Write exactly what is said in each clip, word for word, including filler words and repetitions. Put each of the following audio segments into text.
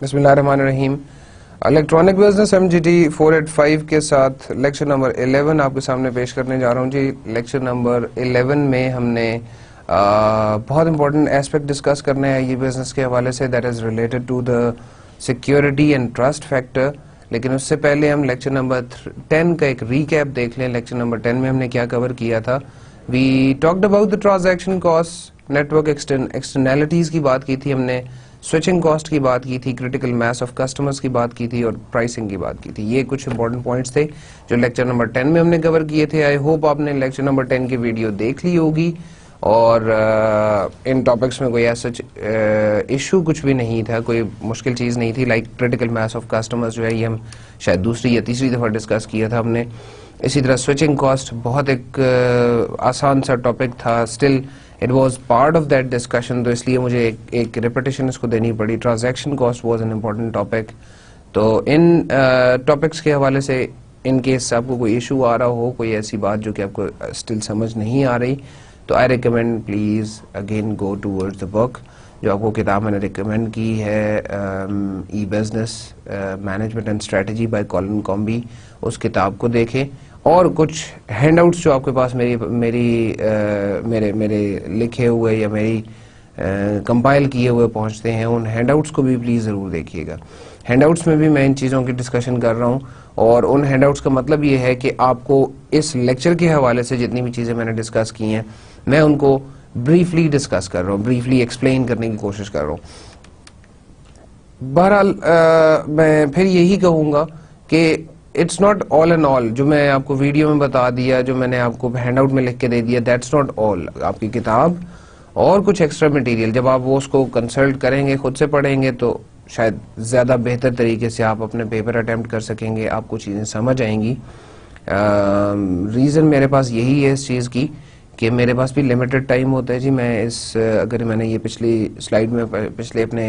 بسم اللہ الرحمن الرحیم. Electronic business M G T four eight five کے ساتھ لیکچر نمبر الیون آپ کے سامنے پیش کرنے جا رہا ہوں جی. لیکچر نمبر الیون میں ہم نے بہت امپورٹنٹ ایسپیکٹ ڈسکس کرنا ہے یہ بزنس کے حوالے سے, that is related to the security and trust factor. لیکن اس سے پہلے ہم لیکچر نمبر ٹین کا ایک ریکیپ دیکھ لیں. لیکچر نمبر ٹین میں ہم نے کیا کور کیا تھا؟ We talked about the transaction cost, network externalities کی بات کی تھی ہم نے, سوئچنگ کاسٹ کی بات کی تھی, کریٹیکل میس آف کسٹمرز کی بات کی تھی اور پرائسنگ کی بات کی تھی. یہ کچھ امپورٹنٹ پوائنٹس تھے جو لیکچر نمبر ٹین میں ہم نے کور کیے تھے. آئی ہوپ آپ نے لیکچر نمبر ٹین کی ویڈیو دیکھ لی ہوگی اور ان ٹاپکس میں کوئی ایسا ایشو کچھ بھی نہیں تھا, کوئی مشکل چیز نہیں تھی. Like critical mass of customers جو ہے یہ ہم شاید دوسری یا تیسری دفعہ ڈسکس کیا تھا ہم نے. اسی طرح سوئچنگ کاسٹ بہت ایک آسان سا ٹاپک تھا, still it was part of that discussion, تو اس لیے مجھے ایک ایک ریپیٹیشن اس کو دینی پڑی. Transaction cost was an important topic. تو ان ٹاپکس کے حوالے سے ان کیس آپ کو کوئی ایشو آ رہا ہو, کوئی ایسی بات جو کہ آپ کو اسٹل سمجھ نہیں آ رہی, تو I recommend please again go towards the book. جو آپ کو کتاب میں نے ریکمینڈ کی ہے e business management and strategy by Colin Combe, اس کتاب کو دیکھیں. اور کچھ ہینڈ آؤٹس جو آپ کے پاس میری میری میرے میرے لکھے ہوئے یا میری کمپائل کیے ہوئے پہنچتے ہیں, ان ہینڈ آؤٹس کو بھی پلیز ضرور دیکھیے گا. ہینڈ آؤٹس میں بھی میں ان چیزوں کی ڈسکشن کر رہا ہوں, اور ان ہینڈ آؤٹس کا مطلب یہ ہے کہ آپ کو اس لیکچر کے حوالے سے جتنی بھی چیزیں میں نے ڈسکس کی ہیں میں ان کو بریفلی ڈسکس کر رہا ہوں, بریفلی ایکسپلین کرنے کی کوشش کر رہا ہوں. بہرحال میں پھر یہی کہوں گا کہ it's not all and all جو میں آپ کو ویڈیو میں بتا دیا, جو میں نے آپ کو ہینڈ آؤٹ میں لکھ کے دے دیا, دیٹس ناٹ آل. آپ کی کتاب اور کچھ ایکسٹرا مٹیریل جب آپ وہ اس کو کنسلٹ کریں گے, خود سے پڑھیں گے, تو شاید زیادہ بہتر طریقے سے آپ اپنے پیپر اٹیمپٹ کر سکیں گے, آپ کو چیزیں سمجھ آئیں گی. ریزن میرے پاس یہی ہے اس چیز کی کہ میرے پاس بھی لمیٹڈ ٹائم ہوتا ہے جی. میں اس اگر میں نے یہ پچھلی سلائیڈ میں پچھلے اپنے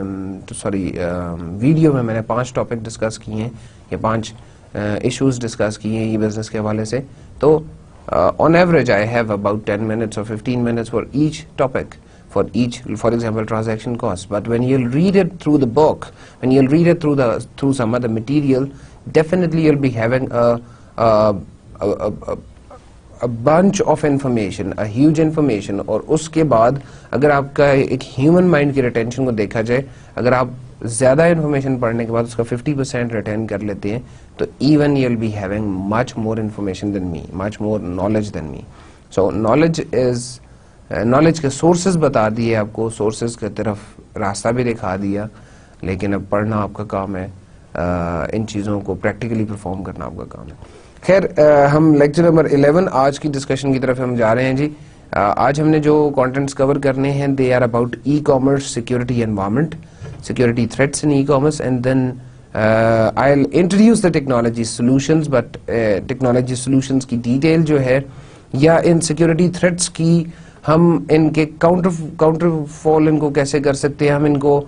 سوری ویڈیو میں میں نے پانچ ٹاپک ڈسکس کیے ہیں یا پانچ ایشوز ڈسکس کیے ہیں یہ بزنس کے حوالے سے, تو on average I have about ten minutes اور fifteen minutes for each topic, for each, for example, transaction cost. But when you'll read it through the book, when you'll read it through the through some other material, definitely you'll be having a a a, a, a bunch of information, a huge information. اور اس کے بعد اگر آپ کا ایک human mind کی retention کو دیکھا جائے, اگر آپ زیادہ انفارمیشن پڑھنے کے بعد اس کا ففٹی پرسینٹ ریٹین کر لیتے ہیں, تو even you'll be having much more information than me, much more knowledge than me. So knowledge is knowledge کے سورسز بتا دیے آپ کو, سورسز کی طرف راستہ بھی دکھا دیا, لیکن اب پڑھنا آپ کا کام ہے, ان چیزوں کو پریکٹیکلی پرفارم کرنا آپ کا کام ہے. خیر, ہم لیکچر نمبر الیون آج کی ڈسکشن کی طرف ہم جا رہے ہیں جی. آج ہم نے جو کانٹینٹس کور کرنے ہیں they are about e commerce security environment, security threats in e commerce, and then I will introduce the technology solutions. But technology solutions کی ڈیٹیل جو ہے یا ان سیکورٹی تھریٹس کی ہم ان کے کاؤنٹر کاؤنٹر فال ان کو کیسے کر سکتے ہیں, ہم ان کو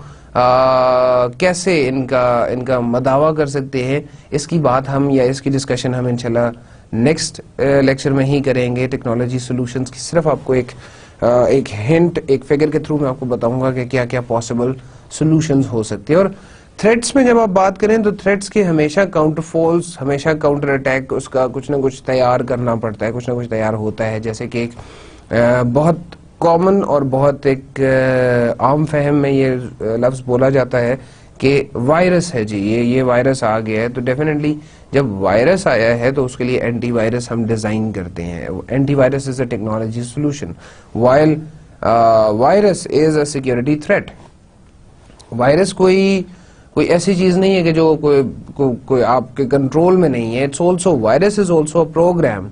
آ, کیسے ان کا ان کا مداوع کر سکتے ہیں, اس کی بات ہم یا اس کی ڈسکشن ہم انشاءاللہ نیکسٹ لیکچر میں ہی کریں گے. ٹیکنالوجی سولوشنز کی صرف آپ کو ایک آ, ایک ہنٹ, ایک فگر کے تھرو میں آپ کو بتاؤں گا کہ کیا کیا پاسبل سولوشنز ہو سکتے ہیں. اور تھریٹس میں جب آپ بات کریں تو تھریٹس کے ہمیشہ کاؤنٹر فالز, ہمیشہ کاؤنٹر اٹیک, اس کا کچھ نہ کچھ تیار کرنا پڑتا ہے, کچھ نہ کچھ تیار ہوتا ہے. جیسے کہ ایک بہت کامن اور بہت ایک عام فہم میں یہ لفظ بولا جاتا ہے کہ وائرس ہے جی, یہ یہ وائرس آ گیا ہے. تو ڈیفینیٹلی جب وائرس آیا ہے تو اس کے لیے اینٹی وائرس ہم ڈیزائن کرتے ہیں. Antivirus is a technology solution, while virus is a security threat. Virus کوئی کوئی ایسی چیز نہیں ہے کہ جو کوئی کو, کوئی آپ کے کنٹرول میں نہیں ہے. It's also virus is also a program.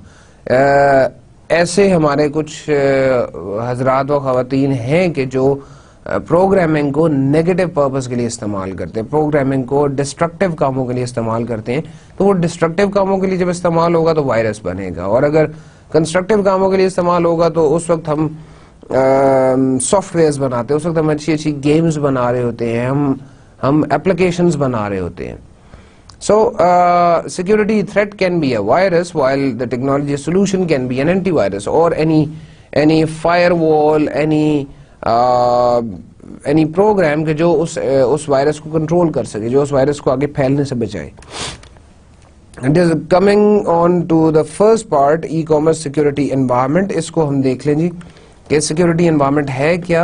ایسے ہمارے کچھ حضرات و خواتین ہیں کہ جو پروگرامنگ کو نیگیٹو پرپس کے لیے استعمال کرتے ہیں, پروگرامنگ کو ڈسٹرکٹیو کاموں کے لیے استعمال کرتے ہیں. تو وہ ڈسٹرکٹیو کاموں کے لیے جب استعمال ہوگا تو وائرس بنے گا, اور اگر کنسٹرکٹیو کاموں کے لیے استعمال ہوگا تو اس وقت ہم سافٹ ویئرز بناتے ہیں, اس وقت ہم اچھی اچھی گیمز بنا رہے ہوتے ہیں, ہم ہم اپلیکیشنز بنا رہے ہوتے ہیں. So uh, security threat can be a virus, while the technology solution can be an antivirus or any any firewall, any uh, any program کہ جو اس اس وائرس کو کنٹرول کر سکے, جو اس وائرس کو آگے پھیلنے سے بچائے. It is coming on to the first part, e-commerce security environment. اس کو ہم دیکھ لیں جی کہ سیکورٹی انوائرمنٹ ہے کیا.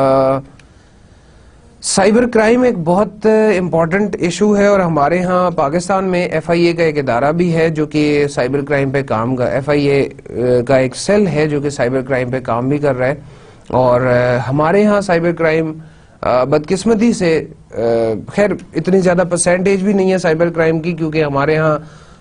سائبر کرائم ایک بہت امپورٹنٹ ایشو ہے, اور ہمارے ہاں پاکستان میں ایف آئی اے کا ایک ادارہ بھی ہے جو کہ سائبر کرائم پہ کام کا, ایف آئی اے کا ایک سیل ہے جو کہ سائبر کرائم پہ کام بھی کر رہا ہے. اور ہمارے ہاں سائبر کرائم بدقسمتی سے خیر اتنی زیادہ پرسنٹیج بھی نہیں ہے سائبر کرائم کی, کیونکہ ہمارے ہاں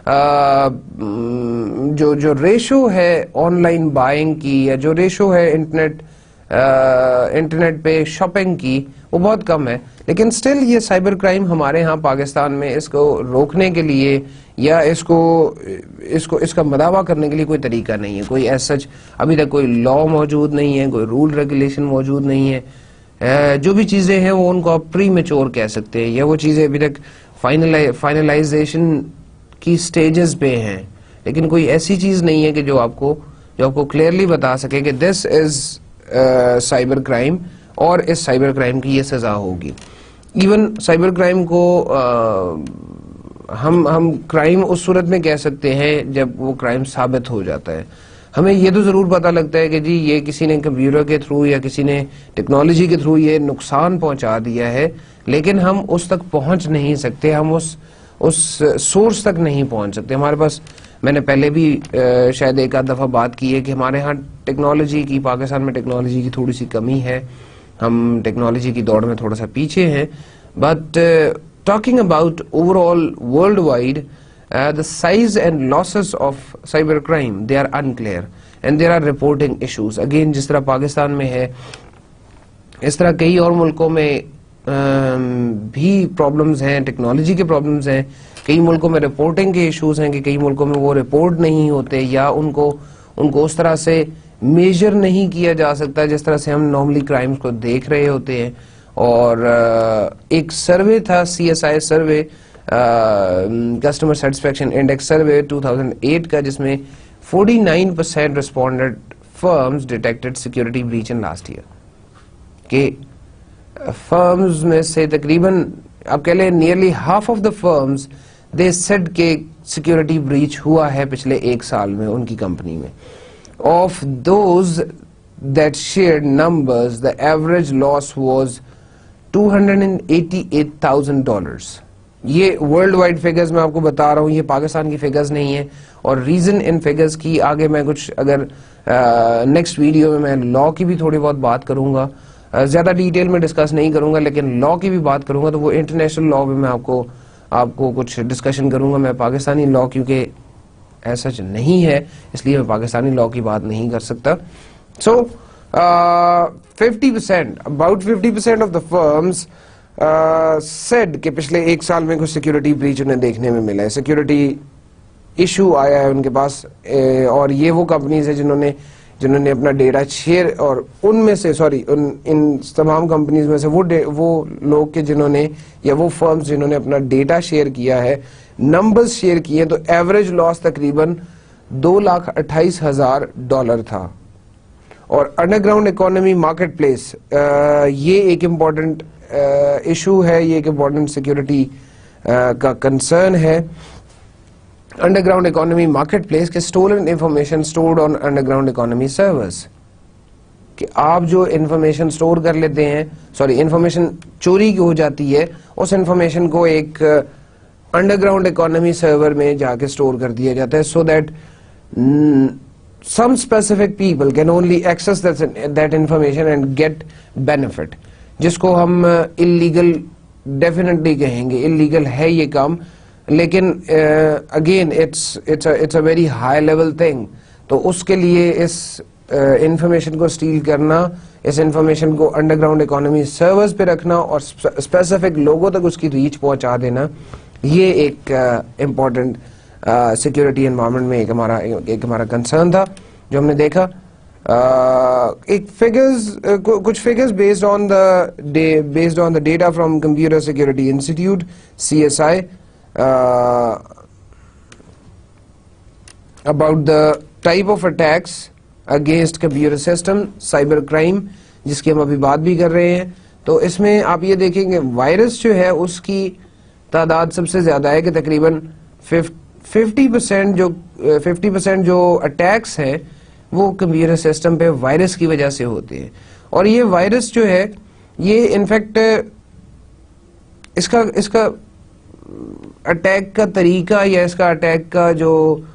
جو جو ریشو ہے آن لائن بائنگ کی, یا جو ریشو ہے انٹرنیٹ انٹرنیٹ پہ شاپنگ کی, وہ بہت کم ہے. لیکن سٹل یہ سائبر کرائم ہمارے ہاں پاکستان میں اس کو روکنے کے لیے یا اس کو اس کو اس کا مداوع کرنے کے لیے کوئی طریقہ نہیں ہے. کوئی ایز سچ ابھی تک کوئی لا موجود نہیں ہے, کوئی رول ریگولیشن موجود نہیں ہے. جو بھی چیزیں ہیں وہ ان کو آپ پری میچور کہہ سکتے ہیں, یا وہ چیزیں ابھی تک فائنلائزیشن کی سٹیجز پہ ہیں, لیکن کوئی ایسی چیز نہیں ہے کہ جو آپ کو جو آپ کو کلیئرلی بتا سکے کہ دس از سائبر کرائم اور اس سائبر کرائم کی یہ سزا ہوگی. ایون سائبر کرائم کو ہم ہم کرائم اس صورت میں کہہ سکتے ہیں جب وہ کرائم ثابت ہو جاتا ہے. ہمیں یہ تو ضرور پتہ لگتا ہے کہ جی یہ کسی نے کمپیوٹر کے تھرو یا کسی نے ٹیکنالوجی کے تھرو یہ نقصان پہنچا دیا ہے, لیکن ہم اس تک پہنچ نہیں سکتے, ہم اس اس سورس تک نہیں پہنچ سکتے. ہمارے پاس, میں نے پہلے بھی شاید ایک آدھ دفعہ بات کی ہے کہ ہمارے ہاں ٹیکنالوجی کی, پاکستان میں ٹیکنالوجی کی تھوڑی سی کمی ہے, ہم ٹیکنالوجی کی دوڑ میں تھوڑا سا پیچھے ہیں. But talking about overall worldwide, the size and losses of cyber crime, they are unclear and there are reporting issues. Again, جس طرح پاکستان میں ہے اس طرح کئی اور ملکوں میں بھی پرابلمز ہیں, ٹیکنالوجی کے پرابلمز ہیں. کئی ملکوں میں رپورٹنگ کے ایشوز ہیں کہ کئی ملکوں میں وہ رپورٹ نہیں ہوتے, یا ان کو ان کو اس طرح سے میجر نہیں کیا جا سکتا جس طرح سے ہم نارملی کرائمز کو دیکھ رہے ہوتے ہیں. اور ایک سروے تھا, C S I survey, customer satisfaction index survey two thousand eight کا, جس میں forty nine percent respondent firms detected security breach in last year. کہ فرمز میں سے تقریباً آپ کہہ لیں nearly half of the firms they said کہ سیکورٹی بریچ ہوا ہے پچھلے ایک سال میں ان کی کمپنی میں. Of those that shared numbers, the average loss was two hundred eighty eight thousand dollars. یہ ورلڈ وائڈ فگرز میں آپ کو بتا رہا ہوں, یہ پاکستان کی فگرز نہیں ہیں. اور ریزن ان فگرز کی آگے میں کچھ اگر نیکسٹ ویڈیو میں میں لا کی بھی تھوڑی بہت بات کروں گا, زیادہ ڈیٹیل میں ڈسکس نہیں کروں گا, لیکن لا کی بھی بات کروں گا, تو وہ انٹرنیشنل لا بھی میں آپ کو آپ کو کچھ ڈسکشن کروں گا. میں پاکستانی لا کیونکہ ایسا نہیں ہے اس لیے میں پاکستانی لا کی بات نہیں کر سکتا. So fifty percent about fifty percent of the firms said کہ پچھلے ایک سال میں کچھ سیکورٹی بریچ انہیں دیکھنے میں ملا ہے, سیکورٹی ایشو آیا ہے ان کے پاس. اور یہ وہ کمپنیز ہیں جنہوں نے جنہوں نے اپنا ڈیٹا شیئر, اور ان میں سے سوری ان ان تمام کمپنیز میں سے وہ وہ لوگ کے جنہوں نے یا وہ فرمز جنہوں نے اپنا ڈیٹا شیئر کیا ہے, نمبرز شیئر کیے, تو ایوریج لاس تقریباً دو لاکھ اٹھائیس ہزار ڈالر تھا. اور underground economy marketplace, یہ ایک امپورٹنٹ ایشو ہے, یہ ایک امپورٹنٹ سیکورٹی کا کنسرن ہے. Underground economy marketplace کے stolen information stored on underground economy servers, کہ آپ جو انفارمیشن اسٹور کر لیتے ہیں, سوری انفارمیشن چوری کی ہو جاتی ہے, اس انفارمیشن کو ایک انڈر گراؤنڈ اکانومی سرور میں جا کے اسٹور کر دیا جاتا ہے, so that some specific people can only access that, that information and get benefit, جس کو ہم illegal definitely کہیں گے. illegal ہے یہ کام, لیکن again it's it's a it's a very high level thing. تو اس کے لیے اس انفارمیشن کو اسٹیل کرنا, اس انفارمیشن کو انڈر گراؤنڈ اکانومی سرورز پہ رکھنا اور اسپیسیفک لوگوں تک اس کی ریچ پہنچا دینا, یہ ایک امپورٹنٹ سیکورٹی انوائرمنٹ میں ایک ہمارا ایک ہمارا کنسرن تھا جو ہم نے دیکھا. ایک فگرز کچھ figures based on the based on the data from computer security institute C S I about the type of attacks against computer system, cyber crime, جس کی ہم ابھی بات بھی کر رہے ہیں. تو اس میں آپ یہ دیکھیں گے وائرس جو ہے اس کی تعداد سب سے زیادہ ہے کہ تقریباً ففٹی پرسینٹ جو ففٹی پرسینٹ جو اٹیکس ہیں وہ کمپیوٹر سسٹم پہ وائرس کی وجہ سے ہوتے ہیں. اور یہ وائرس جو ہے یہ انفیکٹ اس کا اس کا اٹیک کا طریقہ یا اس کا اٹیک کا جو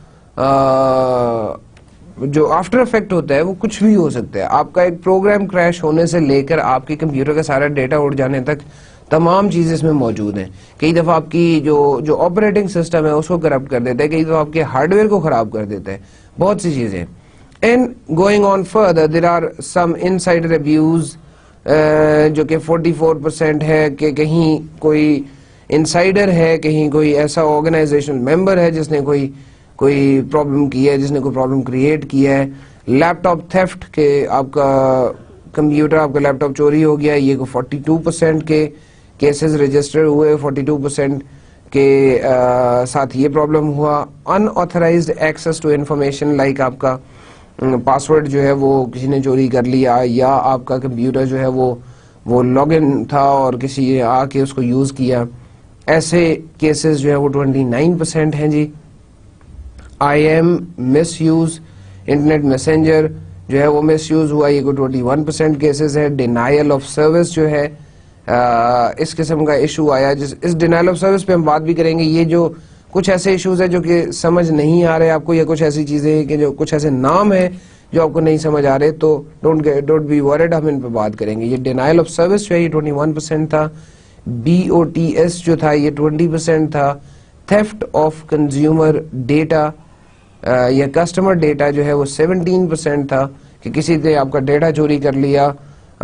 جو آفٹر افیکٹ ہوتا ہے وہ کچھ بھی ہو سکتا ہے. آپ کا ایک پروگرام کریش ہونے سے لے کر آپ کے کمپیوٹر کا سارا ڈیٹا اڑ جانے تک تمام چیزیں اس میں موجود ہیں. کئی دفعہ آپ کی جو جو آپریٹنگ سسٹم ہے اس کو کرپٹ کر دیتا ہے, کئی دفعہ آپ کے ہارڈ ویئر کو خراب کر دیتا ہے, بہت سی چیزیں. And going on further there are some insider abuse جو کہ فورٹی فور پرسینٹ ہے کہ کہیں کوئی انسائڈر ہے, کہیں کوئی ایسا آرگنائزیشن ممبر ہے جس نے کوئی کوئی پرابلم کی ہے, جس نے کوئی پرابلم کریٹ کیا ہے. لیپ ٹاپ تھیفٹ کہ آپ کا کمپیوٹر آپ کا لیپ ٹاپ چوری ہو گیا, یہ کو فورٹی ٹو پرسینٹ کے کیسز رجسٹر ہوئے, فورٹی ٹو پرسینٹ کے ساتھ یہ پرابلم ہوا. Unauthorized access to information like آپ کا پاسورڈ جو ہے وہ کسی نے چوری کر لیا, یا آپ کا کمپیوٹر جو ہے وہ وہ لاگ ان تھا اور کسی نے آ کے اس کو یوز کیا, ایسے کیسز جو ہے وہ ٹوینٹی نائن پرسینٹ ہیں جی. I M misuse internet messenger جو ہے وہ مس یوز ہوا, یہ کو ٹوینٹی ون پرسینٹ کیسز ہے. ڈینائل آف سروس جو ہے اس قسم کا ایشو آیا, جس اس ڈینائل آف سروس پہ ہم بات بھی کریں گے. یہ جو کچھ ایسے ایشوز ہیں جو کہ سمجھ نہیں آ رہے آپ کو, یا کچھ ایسی چیزیں ہیں کہ جو کچھ ایسے نام ہیں جو آپ کو نہیں سمجھ آ رہے, تو ڈونٹ ڈونٹ بی ورڈ, ہم ان پہ بات کریں گے. یہ ڈینائل آف سروس جو ہے یہ ٹوینٹی ون پرسینٹ تھا. بی او ٹی ایس جو تھا یہ ٹوینٹی پرسینٹ تھا. تھیفٹ آف کنزیومر ڈیٹا یا کسٹمر ڈیٹا جو ہے وہ سیونٹین پرسینٹ تھا کہ کسی نے آپ کا ڈیٹا چوری کر لیا.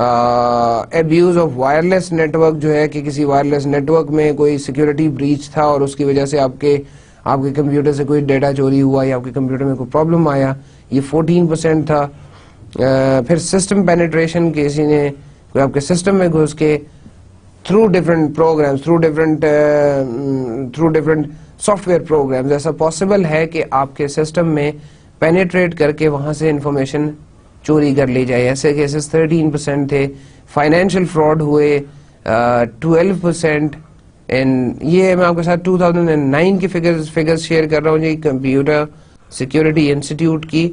ایبیوز آف وائرلیس نیٹورک جو ہے کہ کسی وائرلیس نیٹورک میں کوئی سیکورٹی بریچ تھا اور اس کی وجہ سے آپ کے آپ کے کمپیوٹر سے کوئی ڈیٹا چوری ہوا یا آپ کے کمپیوٹر میں کوئی پرابلم آیا, یہ فورٹین پرسینٹ تھا. پھر سسٹم پینیٹریشن, کسی نے کوئی آپ کے سسٹم میں گھس کے through different programs through different through different software programs, ایسا پاسبل ہے کہ آپ کے سسٹم میں پینیٹریٹ کر کے وہاں سے انفارمیشن چوری کر لی جائے. ایسے کیسز تھرٹین پرسینٹ تھے. فائنینشیل فراڈ ہوئے ٹویلو پرسینٹ. یہ میں آپ کے ساتھ ٹو تھاؤزینڈ نائن کی فگرز فگرز شیئر کر رہا ہوں جی کمپیوٹر سیکورٹی انسٹیٹیوٹ کی.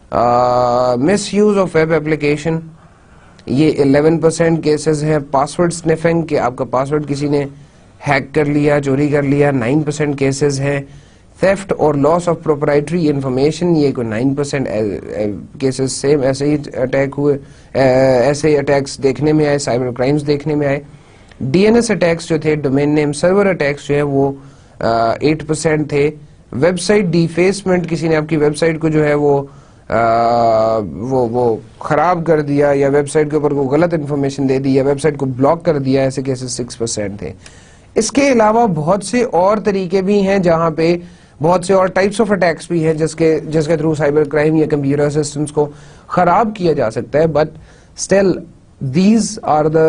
Misuse of web application یہ الیون پرسینٹ کیسز ہیں. پاسورڈ سنیفنگ کہ آپ کا پاسورڈ کسی نے ہیک کر لیا, چوری کر لیا, نائن پرسینٹ کیسز ہیں. تھیفٹ اور لاس آف پروپرائٹری انفارمیشن یہ کوئی نائن پرسینٹ کیسز سیم ایسے ہی اٹیک ہوئے, ایسے ہی اٹیکس دیکھنے میں آئے, سائبر کرائمز دیکھنے میں آئے. ڈی این ایس اٹیکس جو تھے, ڈومین نیم سرور اٹیکس جو ہے وہ ایٹ پرسینٹ تھے. ویب سائٹ ڈیفیسمنٹ, کسی نے آپ کی ویب سائٹ کو جو ہے وہ وہ وہ خراب کر دیا یا ویب سائٹ کے اوپر کوئی غلط انفارمیشن دے دی یا ویب سائٹ کو بلاک کر دیا, ایسے کیسز سکس پرسینٹ تھے. اس کے علاوہ بہت سے اور طریقے بھی ہیں جہاں پہ بہت سے اور ٹائپس آف اٹیکس بھی ہیں جس کے جس کے تھرو سائبر کرائم یا کمپیوٹر سسٹمز کو خراب کیا جا سکتا ہے. But still these are the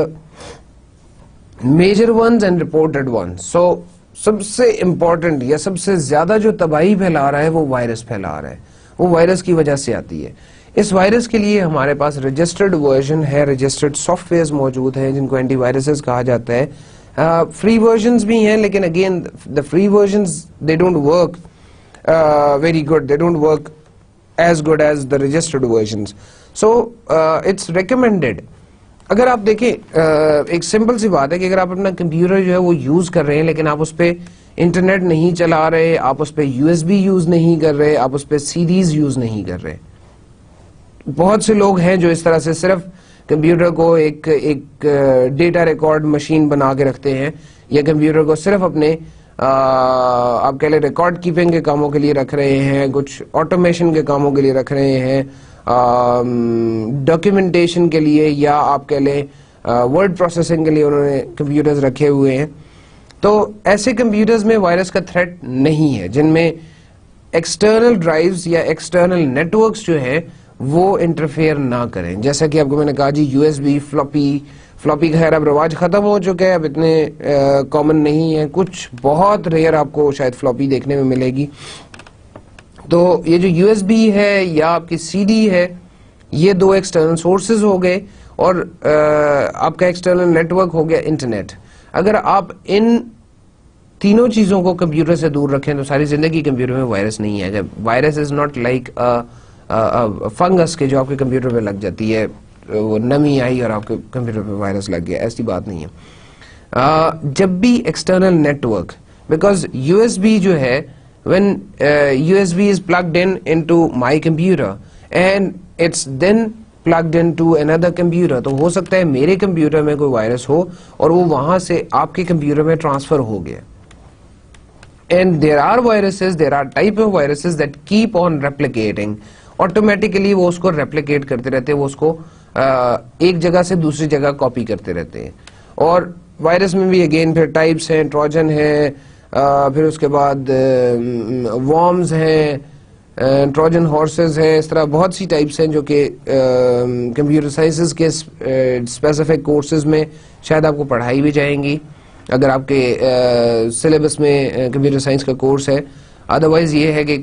major ones and reported ones. So سب سے امپورٹنٹ یا سب سے زیادہ جو تباہی پھیلا رہا ہے وہ وائرس پھیلا رہا ہے, وہ وائرس کی وجہ سے آتی ہے. اس وائرس کے لیے ہمارے پاس رجسٹرڈ ورژن ہے, رجسٹرڈ سافٹ ویئرز موجود ہیں جن کو اینٹی وائرسز کہا جاتا ہے. فری ورژنز بھی ہیں لیکن again the free versions they don't work very good, they don't work as good as the registered versions. So it's recommended. اگر آپ دیکھیں ایک سمپل سی بات ہے کہ اگر آپ اپنا کمپیوٹر جو ہے وہ یوز کر رہے ہیں لیکن آپ اس پہ انٹرنیٹ نہیں چلا رہے, آپ اس پہ یو ایس بی یوز نہیں کر رہے, آپ اس پہ سی ڈیز یوز نہیں کر رہے. بہت سے لوگ ہیں جو اس طرح سے صرف کمپیوٹر کو ایک ایک ڈیٹا ریکارڈ مشین بنا کے رکھتے ہیں, یا کمپیوٹر کو صرف اپنے آپ کہہ لیں ریکارڈ کیپنگ کے کاموں کے لیے رکھ رہے ہیں, کچھ آٹومیشن کے کاموں کے لیے رکھ رہے ہیں, ڈاکیومنٹیشن کے لیے, یا آپ کہہ لیں ورڈ پروسیسنگ کے لیے انہوں نے کمپیوٹرز رکھے ہوئے ہیں. تو ایسے کمپیوٹرز میں وائرس کا تھریٹ نہیں ہے جن میں ایکسٹرنل ڈرائیوز یا ایکسٹرنل نیٹورکس جو ہے وہ انٹرفیئر نہ کریں. جیسا کہ آپ کو میں نے کہا جی U S B, floppy floppy کا خیر اب رواج ختم ہو چکا ہے, اب اتنے کامن نہیں ہے, کچھ بہت ریئر آپ کو شاید فلوپی دیکھنے میں ملے گی. تو یہ جو یو ایس بی ہے یا آپ کی سی ڈی ہے, یہ دو ایکسٹرنل سورسز ہو گئے, اور آپ کا ایکسٹرنل نیٹورک ہو گیا انٹرنیٹ. اگر آپ ان تینوں چیزوں کو کمپیوٹر سے دور رکھیں تو ساری زندگی کمپیوٹر میں وائرس نہیں ہے. Virus is not like fungus کے جو آپ کے کمپیوٹر پہ لگ جاتی ہے, وہ نمی آئی اور آپ کے کمپیوٹر پہ وائرس لگ گیا, ایسی بات نہیں ہے. جب بھی external network, because U S B جو ہے, when uh, U S B is plugged in into my computer and it's then plugged into another computer, تو ہو سکتا ہے میرے کمپیوٹر میں کوئی وائرس ہو اور وہ وہاں سے آپ کے کمپیوٹر میں ٹرانسفر ہو گیا. And there are viruses, there are type of viruses that keep on replicating. Automatically وہ اس کو replicate کرتے رہتے ہیں, وہ اس کو ایک جگہ سے دوسری جگہ کاپی کرتے رہتے ہیں. اور وائرس میں بھی اگین پھر ٹائپس ہیں, ٹروجن ہے, پھر اس کے بعد وارمز ہیں, ٹروجن ہارسز ہیں, اس طرح بہت سی ٹائپس ہیں جو کہ کمپیوٹر سائنسز کے اسپیسیفک کورسز میں شاید آپ کو پڑھائی بھی جائیں گی اگر آپ کے سلیبس میں کمپیوٹر سائنس کا کورس ہے. ادروائز یہ ہے کہ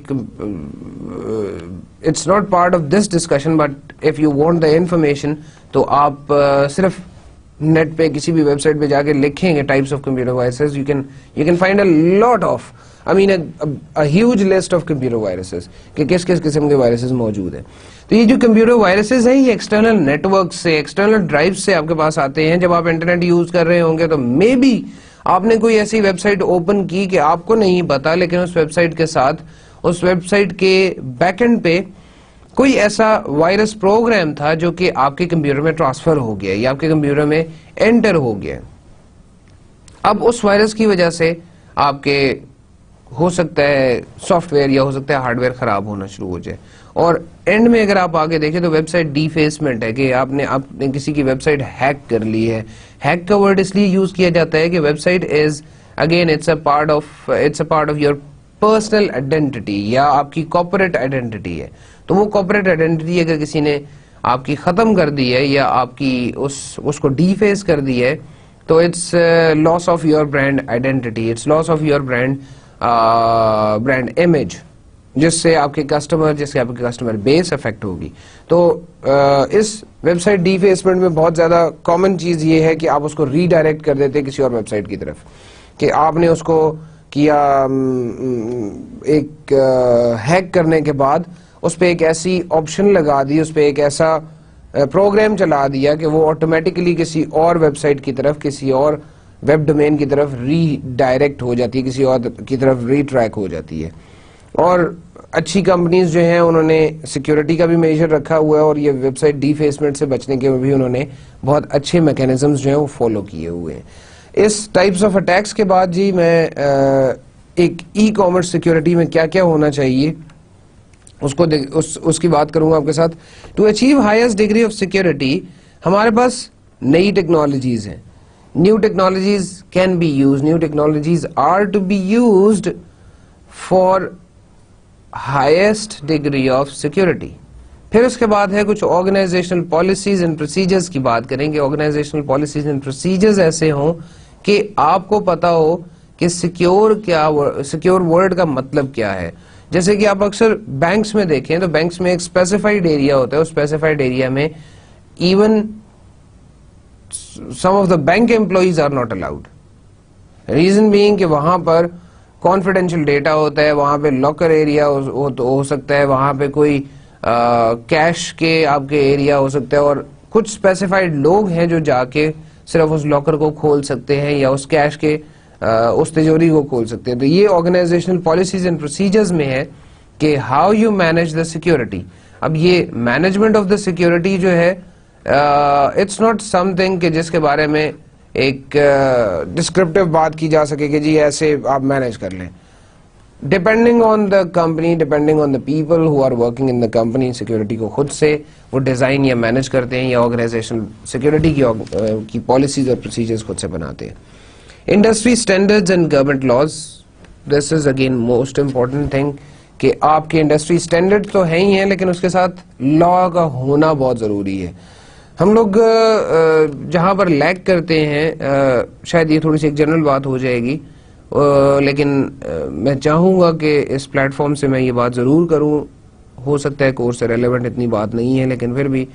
it's not part of this discussion, but if you want the information تو آپ صرف نیٹ پہ کسی بھی ویب سائٹ پہ جا کے لکھیں گے types of computer viruses, you can you can find a lot of, I mean a huge list of computer viruses کہ کس کس قسم کے وائرسز موجود ہیں. تو یہ جو کمپیوٹر وائرسز ہیں یہ ایکسٹرنل نیٹورک سے, ایکسٹرنل ڈرائیو سے آپ کے پاس آتے ہیں. جب آپ انٹرنیٹ یوز کر رہے ہوں گے تو مے بی آپ نے کوئی ایسی ویب سائٹ اوپن کی کہ آپ کو نہیں پتا, لیکن اس ویب سائٹ کے ساتھ اس ویب سائٹ کے بیک اینڈ پہ کوئی ایسا وائرس پروگرام تھا جو کہ آپ کے کمپیوٹر میں ٹرانسفر ہو گیا یا آپ کے کمپیوٹر میں انٹر ہو گیا. اب اس وائرس کی وجہ سے آپ کے ہو سکتا ہے سافٹ ویئر یا ہو سکتا ہے ہارڈ ویئر خراب ہونا شروع ہو جائے. اور اینڈ میں اگر آپ آگے دیکھیں تو ویب سائٹ ڈیفیسمنٹ ہے کہ آپ نے آپ نے کسی کی ویب سائٹ ہیک کر لی ہے. ہیک کا ورڈ اس لیے یوز کیا جاتا ہے کہ website is again it's a part of it's a part of your personal identity یا آپ کی کارپوریٹ آئیڈینٹی ہے. تو وہ کارپوریٹ آئیڈینٹی اگر کسی نے آپ کی ختم کر دی ہے یا آپ کی اس اس کو ڈیفیس کر دی ہے تو it's loss of your brand identity, it's loss of your brand brand image, جس سے آپ کے کسٹمر جس سے آپ کے کسٹمر بیس افیکٹ ہوگی. تو اس ویب سائٹ ڈیفیسمنٹ میں بہت زیادہ کامن چیز یہ ہے کہ آپ اس کو ری ڈائریکٹ کر دیتے کسی اور ویب سائٹ کی طرف, کہ آپ نے اس کو کیا ایک ہیک کرنے کے بعد اس پہ ایک ایسی آپشن لگا دی, اس پہ ایک ایسا پروگرام چلا دیا کہ وہ آٹومیٹکلی کسی اور ویب سائٹ کی طرف, کسی اور ویب ڈومین کی طرف ری ڈائریکٹ ہو جاتی ہے, کسی اور کی طرف ری ٹریک ہو جاتی ہے. اور اچھی کمپنیز جو ہیں انہوں نے سیکیورٹی کا بھی میجر رکھا ہوا ہے اور یہ ویب سائٹ ڈیفیسمنٹ سے بچنے کے بھی انہوں نے بہت اچھے میکینزمز جو ہیں وہ فالو کیے ہوئے ہیں. اس ٹائپس آف اٹیکس کے بعد جی میں ایک ای کامرس سیکیورٹی میں کیا کیا ہونا چاہیے اس کو اس, اس کی بات کروں گا آپ کے ساتھ. To achieve highest degree of security ہمارے پاس نئی ٹیکنالوجیز ہیں. New technologies can be use, new technologies are to be used for highest degree of security. پھر اس کے بعد ہے کچھ آرگنائزیشنل پالیسیز اینڈ پروسیجرز کی بات کریں گے. آرگنائزیشنل پالیسیز اینڈ پروسیجرز ایسے ہوں کہ آپ کو پتا ہو کہ سیکیور کیا, سیکیور ورڈ کا مطلب کیا ہے. جیسے کہ آپ اکثر بینکس میں دیکھیں تو بینکس میں ایک اسپیسیفائڈ ایریا ہوتا ہے, اس اسپیسیفائڈ ایریا میں even some of the bank employees are not allowed. Reason being کہ وہاں پر کانفیڈینشیل ڈیٹا ہوتا ہے, وہاں پہ لاکر ایریا ہو سکتا ہے, وہاں پہ کوئی کیش کے آپ کے ایریا ہو سکتا ہے, اور کچھ اسپیسیفائڈ لوگ ہیں جو جا کے صرف اس لاکر کو کھول سکتے ہیں یا اس کیش کے اس تجوری کو کھول سکتے ہیں. تو یہ آرگنائزیشنل پالیسیز اینڈ پروسیجرز میں ہے کہ how you manage the security. اب یہ مینجمنٹ آف دا سیکورٹی جو ہے اٹس ناٹ سم تھنگ کہ جس کے بارے میں ایک ڈسکرپٹیو بات کی جا سکے کہ جی ایسے آپ مینج کر لیں. Depending on the company, depending on the people who are working in the company, security کو خود سے وہ ڈیزائن یا مینج کرتے ہیں یا آرگنائزیشن سیکورٹی کی پالیسیز اور پروسیجرز خود سے بناتے ہیں. Industry standards and government laws, this is again most important thing کہ آپ کے انڈسٹری اسٹینڈرڈ تو ہیں ہی ہیں لیکن اس کے ساتھ لا کا ہونا بہت ضروری ہے. ہم لوگ جہاں پر لیک کرتے ہیں, شاید یہ تھوڑی سی ایک جنرل بات ہو جائے گی, لیکن میں چاہوں گا کہ اس پلیٹ فارم سے میں یہ بات ضرور کروں. ہو سکتا ہے کورس سے ریلیونٹ اتنی بات نہیں ہے لیکن پھر بھی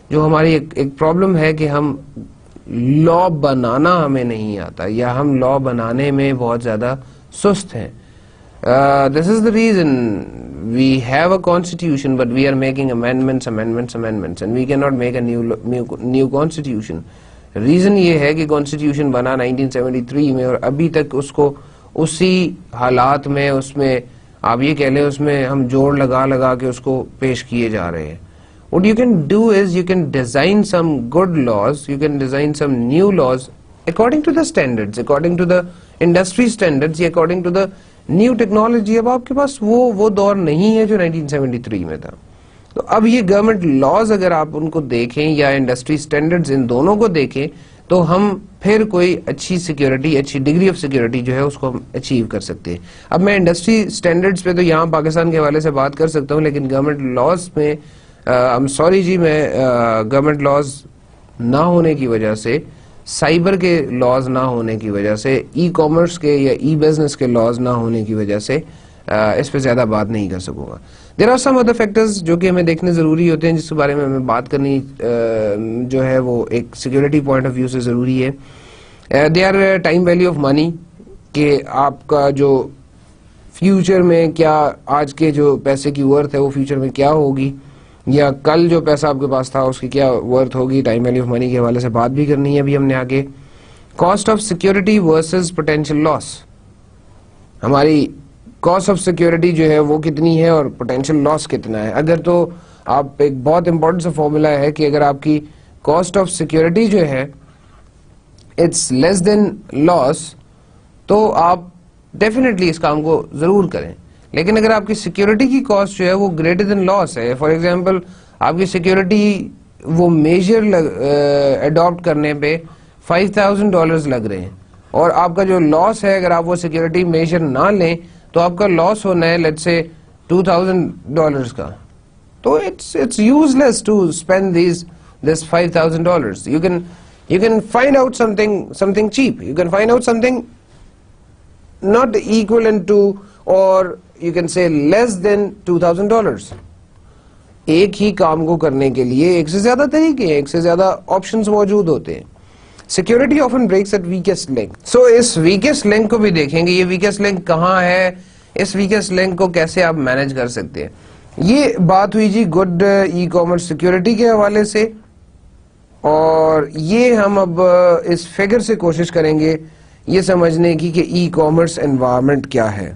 جو ہماری ایک پرابلم ہے کہ ہم لا بنانا ہمیں نہیں آتا, یا ہم لا بنانے میں بہت زیادہ سست ہیں. This is the reason we have a constitution but we are making amendments amendments amendments and we can not make a new new constitution. Reason یہ ہے کہ کانسٹیٹیوشن بنا نائنٹین سیونٹی تھری میں اور ابھی تک اس کو اسی حالات میں, اس میں آپ یہ کہہ لیں اس میں ہم جوڑ لگا لگا کے اس کو پیش کیے جا رہے ہیں. What you can do is you can design some good laws, you can design some new laws according to the standards, according to the industry standards, یا according to the new technology. اب آپ کے پاس وہ وہ دور نہیں ہے جو نائنٹین سیونٹی تھری میں تھا. تو اب یہ گورنمنٹ لاز اگر آپ ان کو دیکھیں یا انڈسٹری اسٹینڈرڈز ان دونوں کو دیکھیں تو ہم پھر کوئی اچھی سیکیورٹی, اچھی ڈگری آف سیکیورٹی جو ہے اس کو ہم اچیو کر سکتے ہیں. اب میں انڈسٹری اسٹینڈرڈز پہ تو یہاں پاکستان کے حوالے سے بات کر سکتا ہوں, لیکن گورنمنٹ لاز میں I'm sorry جی, میں گورنمنٹ لاز نہ ہونے کی وجہ سے, سائبر کے لاز نہ ہونے کی وجہ سے, ای کامرس کے یا ای بزنس کے لاز نہ ہونے کی وجہ سے اس پہ زیادہ بات نہیں کر سکوں گا. There are some other factors جو کہ ہمیں دیکھنے ضروری ہوتے ہیں, جس کے بارے میں ہمیں بات کرنی جو ہے وہ ایک سیکورٹی پوائنٹ آف ویو سے ضروری ہے. They are time value of money, کہ آپ کا جو فیوچر میں کیا, آج کے جو پیسے کی ورتھ ہے وہ فیوچر میں کیا ہوگی, یا کل جو پیسہ آپ کے پاس تھا اس کی کیا ورتھ ہوگی. ٹائم ویلیو آف منی کے حوالے سے بات بھی کرنی ہے ابھی ہم نے آگے. Cost of security versus potential loss, ہماری کاسٹ آف سیکورٹی جو ہے وہ کتنی ہے اور پوٹینشیل لاس کتنا ہے. اگر تو آپ, ایک بہت امپورٹنٹ سا فارمولا ہے کہ اگر آپ کی کاسٹ آف سیکورٹی جو ہے اٹس لیس دین لاس, تو آپ ڈیفینیٹلی اس کام کو ضرور کریں. لیکن اگر آپ کی سیکیورٹی کی کاسٹ جو ہے وہ گریٹر دین لاس ہے, فار ایگزامپل آپ کی سیکیورٹی وہ میجر اڈاپٹ کرنے پہ فائیو تھاؤزینڈ ڈالرز لگ رہے ہیں, اور آپ کا جو لاس ہے اگر آپ وہ سیکیورٹی میجر نہ لیں تو آپ کا لاس ہونا ہے let's say two thousand dollars کا, تو it's it's useless to spend these this five thousand dollars. You can you can find out something something cheap, you can find out something not equivalent to or you can say less than two thousand dollars. ایک ہی کام کو کرنے کے لیے ایک سے زیادہ طریقے ہیں, ایک سے زیادہ آپشنز موجود ہوتے ہیں. Security often breaks at weakest link. So us weakest link کو بھی دیکھیں گے, یہ weakest link کہاں ہے, اس weakest link کو کیسے آپ مینج کر سکتے ہیں. یہ بات ہوئی جی گڈ ای کامرس سیکورٹی کے حوالے سے, اور یہ ہم اب اس فگر سے کوشش کریں گے یہ سمجھنے کی کہ ای کامرس انوائرمنٹ کیا ہے.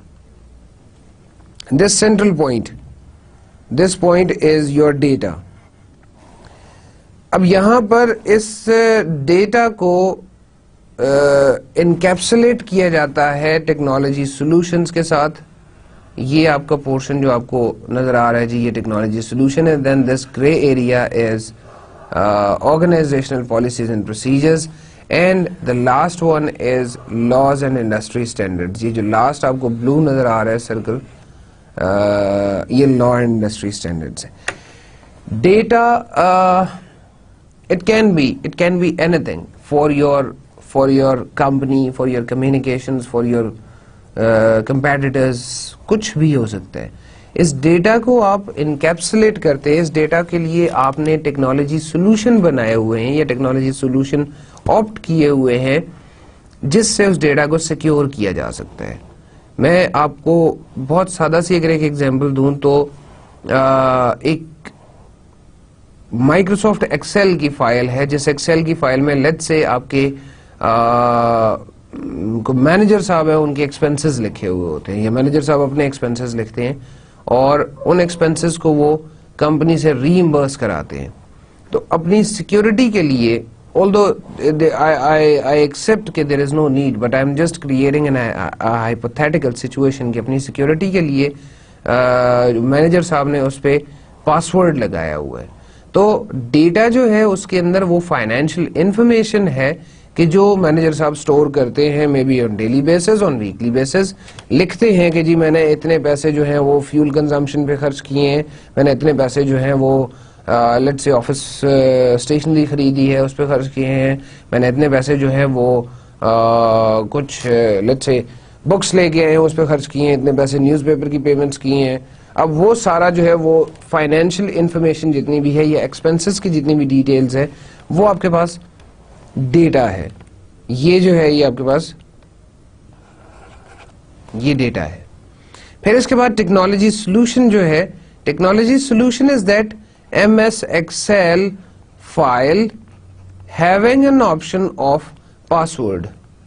This central point, this point is your data. اب یہاں پر اس ڈیٹا کو انکیپسولیٹ کیا جاتا ہے ٹیکنالوجی سولوشنز کے ساتھ. یہ آپ کا پورشن جو آپ کو نظر آ رہا ہے جی, یہ ٹیکنالوجی سولوشن ہے. Then this grey area is organizational policies and procedures, and the last one is laws and industry standard. یہ جو لاسٹ آپ کو بلو نظر آ رہا ہے سرکل, یہ لا اینڈ انڈسٹری اسٹینڈرڈز ہے. Data it can be it can be anything for your for your company, for your communications, for your competitors, کچھ بھی ہو سکتا ہے. اس ڈیٹا کو آپ انکیپسولیٹ کرتے ہیں, اس ڈیٹا کے لیے آپ نے ٹیکنالوجی سولوشن بنائے ہوئے ہیں یا ٹیکنالوجی سولوشن آپٹ کیے ہوئے ہیں جس سے اس ڈیٹا کو سیکیور کیا جا سکتا ہے. میں آپ کو بہت سادہ سی اگر ایک ایگزامپل دوں تو ایک مائکروسافٹ ایکسل کی فائل ہے, جس ایکسل کی فائل میں لیٹ سے آپ کے مینیجر صاحب ہیں, ان کے ایکسپنسز لکھے ہوئے ہوتے ہیں, یا مینیجر صاحب اپنے ایکسپنسز لکھتے ہیں اور ان ایکسپنسز کو وہ کمپنی سے ری ایمبرس کراتے ہیں. تو اپنی سیکیورٹی کے لیے, although I, I, I accept کہ there is no need, but I'm just creating an, a, a hypothetical situation کہ اپنی سیکیورٹی کے لیے مینیجر صاحب نے اس پہ پاسورڈ لگایا ہوا ہے. تو ڈیٹا جو ہے اس کے اندر وہ فائنینشیل انفارمیشن ہے کہ جو مینیجر صاحب سٹور کرتے ہیں, may be on daily basis, on weekly basis, لکھتے ہیں کہ جی میں نے اتنے پیسے جو ہیں وہ فیول کنزمپشن پہ خرچ کیے ہیں, میں نے اتنے پیسے جو ہیں وہ لیٹ سے آفس اسٹیشنری خریدی ہے اس پہ خرچ کیے ہیں, میں نے اتنے پیسے جو ہیں وہ کچھ لیٹ سے بکس لے کے آئے ہیں اس پہ خرچ کیے ہیں, اتنے پیسے نیوز پیپر کی پیمنٹس کیے ہیں, اب وہ سارا جو ہے وہ فائنینشیل انفارمیشن جتنی بھی ہے یا ایکسپینسز کی جتنی بھی ڈیٹیلز ہے وہ آپ کے پاس ڈیٹا ہے. یہ جو ہے یہ آپ کے پاس یہ ڈیٹا ہے. پھر اس کے بعد ٹیکنالوجی سولوشن جو ہے, technology solution is that M S Excel file having an option of password.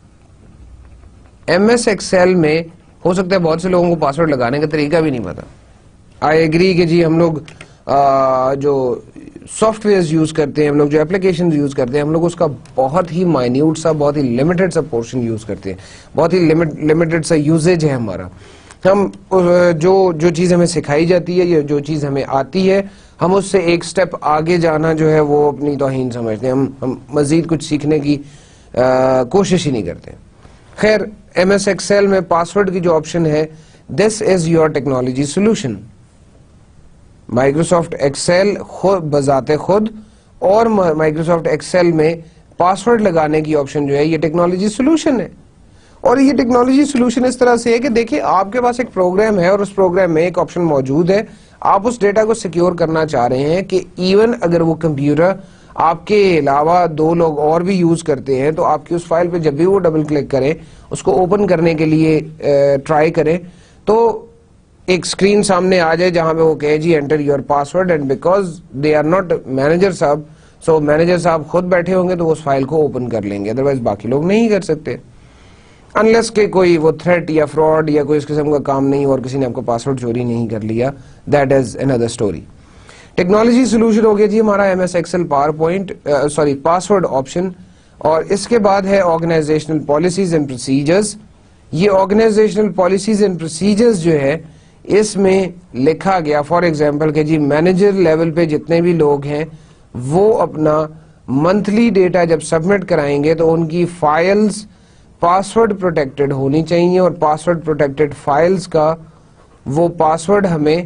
M S Excel میں ہو سکتا ہے بہت سے لوگوں کو پاسورڈ لگانے کا طریقہ بھی نہیں پتا. آئی ایگری کہ جی ہم لوگ جو سافٹ ویئر یوز کرتے ہیں, ہم لوگ جو اپلیکیشن یوز کرتے ہیں, ہم لوگ اس کا بہت ہی مائنیوٹ سا, بہت ہی لمیٹڈ سا پورشن یوز کرتے ہیں, بہت ہی لمیٹڈ سا یوزیج ہے ہمارا. ہم جو جو چیز ہمیں سکھائی جاتی ہے یا جو چیز ہمیں آتی ہے ہم اس سے ایک سٹیپ آگے جانا جو ہے وہ اپنی توہین سمجھتے ہیں, ہم ہم مزید کچھ سیکھنے کی کوشش ہی نہیں کرتے. خیر, ایم ایس ایکسل میں پاسورڈ کی جو آپشن ہے, this is your technology solution. Microsoft Excel خود بذات خود اور مائکروسافٹ ایکسل میں پاسورڈ لگانے کی آپشن جو ہے یہ ٹیکنالوجی سولوشن ہے. اور یہ ٹیکنالوجی سولوشن اس طرح سے ہے کہ دیکھیں آپ کے پاس ایک پروگرام ہے اور اس پروگرام میں ایک آپشن موجود ہے, آپ اس ڈیٹا کو سیکیور کرنا چاہ رہے ہیں کہ ایون اگر وہ کمپیوٹر آپ کے علاوہ دو لوگ اور بھی یوز کرتے ہیں تو آپ کی اس فائل پہ جب بھی وہ ڈبل کلک کریں, اس کو اوپن کرنے کے لیے ٹرائی کریں, تو ایک سکرین سامنے آ جائے جہاں پہ وہ کہے جی enter your password, and because they are not manager صاحب, سو مینیجر صاحب خود بیٹھے ہوں گے تو وہ اس فائل کو اوپن کر لیں گے, ادروائز باقی لوگ نہیں کر سکتے انلیس کہ کوئی وہ تھریٹ یا فراڈ یا کوئی اس قسم کا کام نہیں اور کسی نے آپ کو پاسورڈ چوری نہیں کر لیا, دیٹ از اندر اسٹوری. ٹیکنالوجی سولوشن ہو گیا جی ہمارا M S Excel PowerPoint sorry password option. اور اس کے بعد ہے آرگنائزیشنل پالیسیز اینڈ پروسیجرز. یہ آرگنائزیشنل پالیسیز اینڈ پروسیجرز جو ہے اس میں لکھا گیا فار ایگزامپل کہ جی مینیجر لیول پہ جتنے بھی لوگ ہیں وہ اپنا منتھلی ڈیٹا جب سبمٹ کرائیں گے تو ان کی فائلز پاسورڈ پروٹیکٹڈ ہونی چاہیے, اور پاسورڈ پروٹیکٹڈ فائلز کا وہ پاسورڈ ہمیں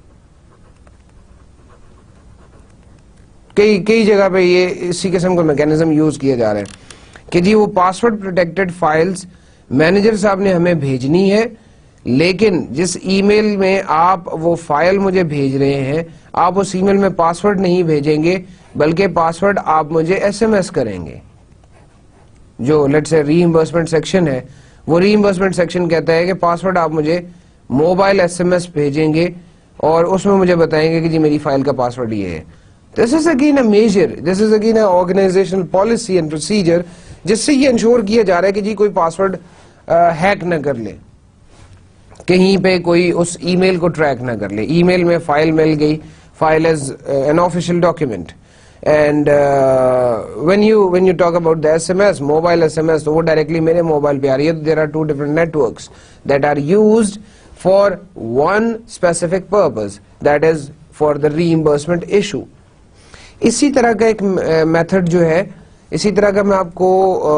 کئی کئی جگہ پہ یہ اسی قسم کا میکینزم یوز کیا جا رہا ہے کہ جی وہ پاسورڈ پروٹیکٹڈ فائلز مینیجر صاحب نے ہمیں بھیجنی ہے, لیکن جس ای میل میں آپ وہ فائل مجھے بھیج رہے ہیں آپ اس ای میل میں پاسورڈ نہیں بھیجیں گے بلکہ پاسورڈ آپ مجھے ایس ایم ایس کریں گے. جو لیٹس سے ری ایمبرسمنٹ سیکشن ہے, وہ ری ایمبرسمنٹ سیکشن کہتا ہے کہ پاسورڈ آپ مجھے موبائل ایس ایم ایس بھیجیں گے اور اس میں مجھے بتائیں گے کہ جی میری فائل کا پاسورڈ یہ ہے. This is again a major, this is again a organizational policy and procedure جس سے یہ انشور کیا جا رہا ہے کہ جی کوئی پاسورڈ ہیک نہ کر لے, کہیں پہ کوئی اس ای میل کو ٹریک نہ کر لے. ای میل میں فائل مل گئی, file is an official document, and when you when you talk about the S M S, mobile S M S, تو وہ ڈائریکٹلی میرے موبائل پہ آ رہی ہے. There are two different networks that are used for one specific purpose, that is for the reimbursement issue. اسی طرح کا ایک میتھڈ جو ہے, اسی طرح کا میں آپ کو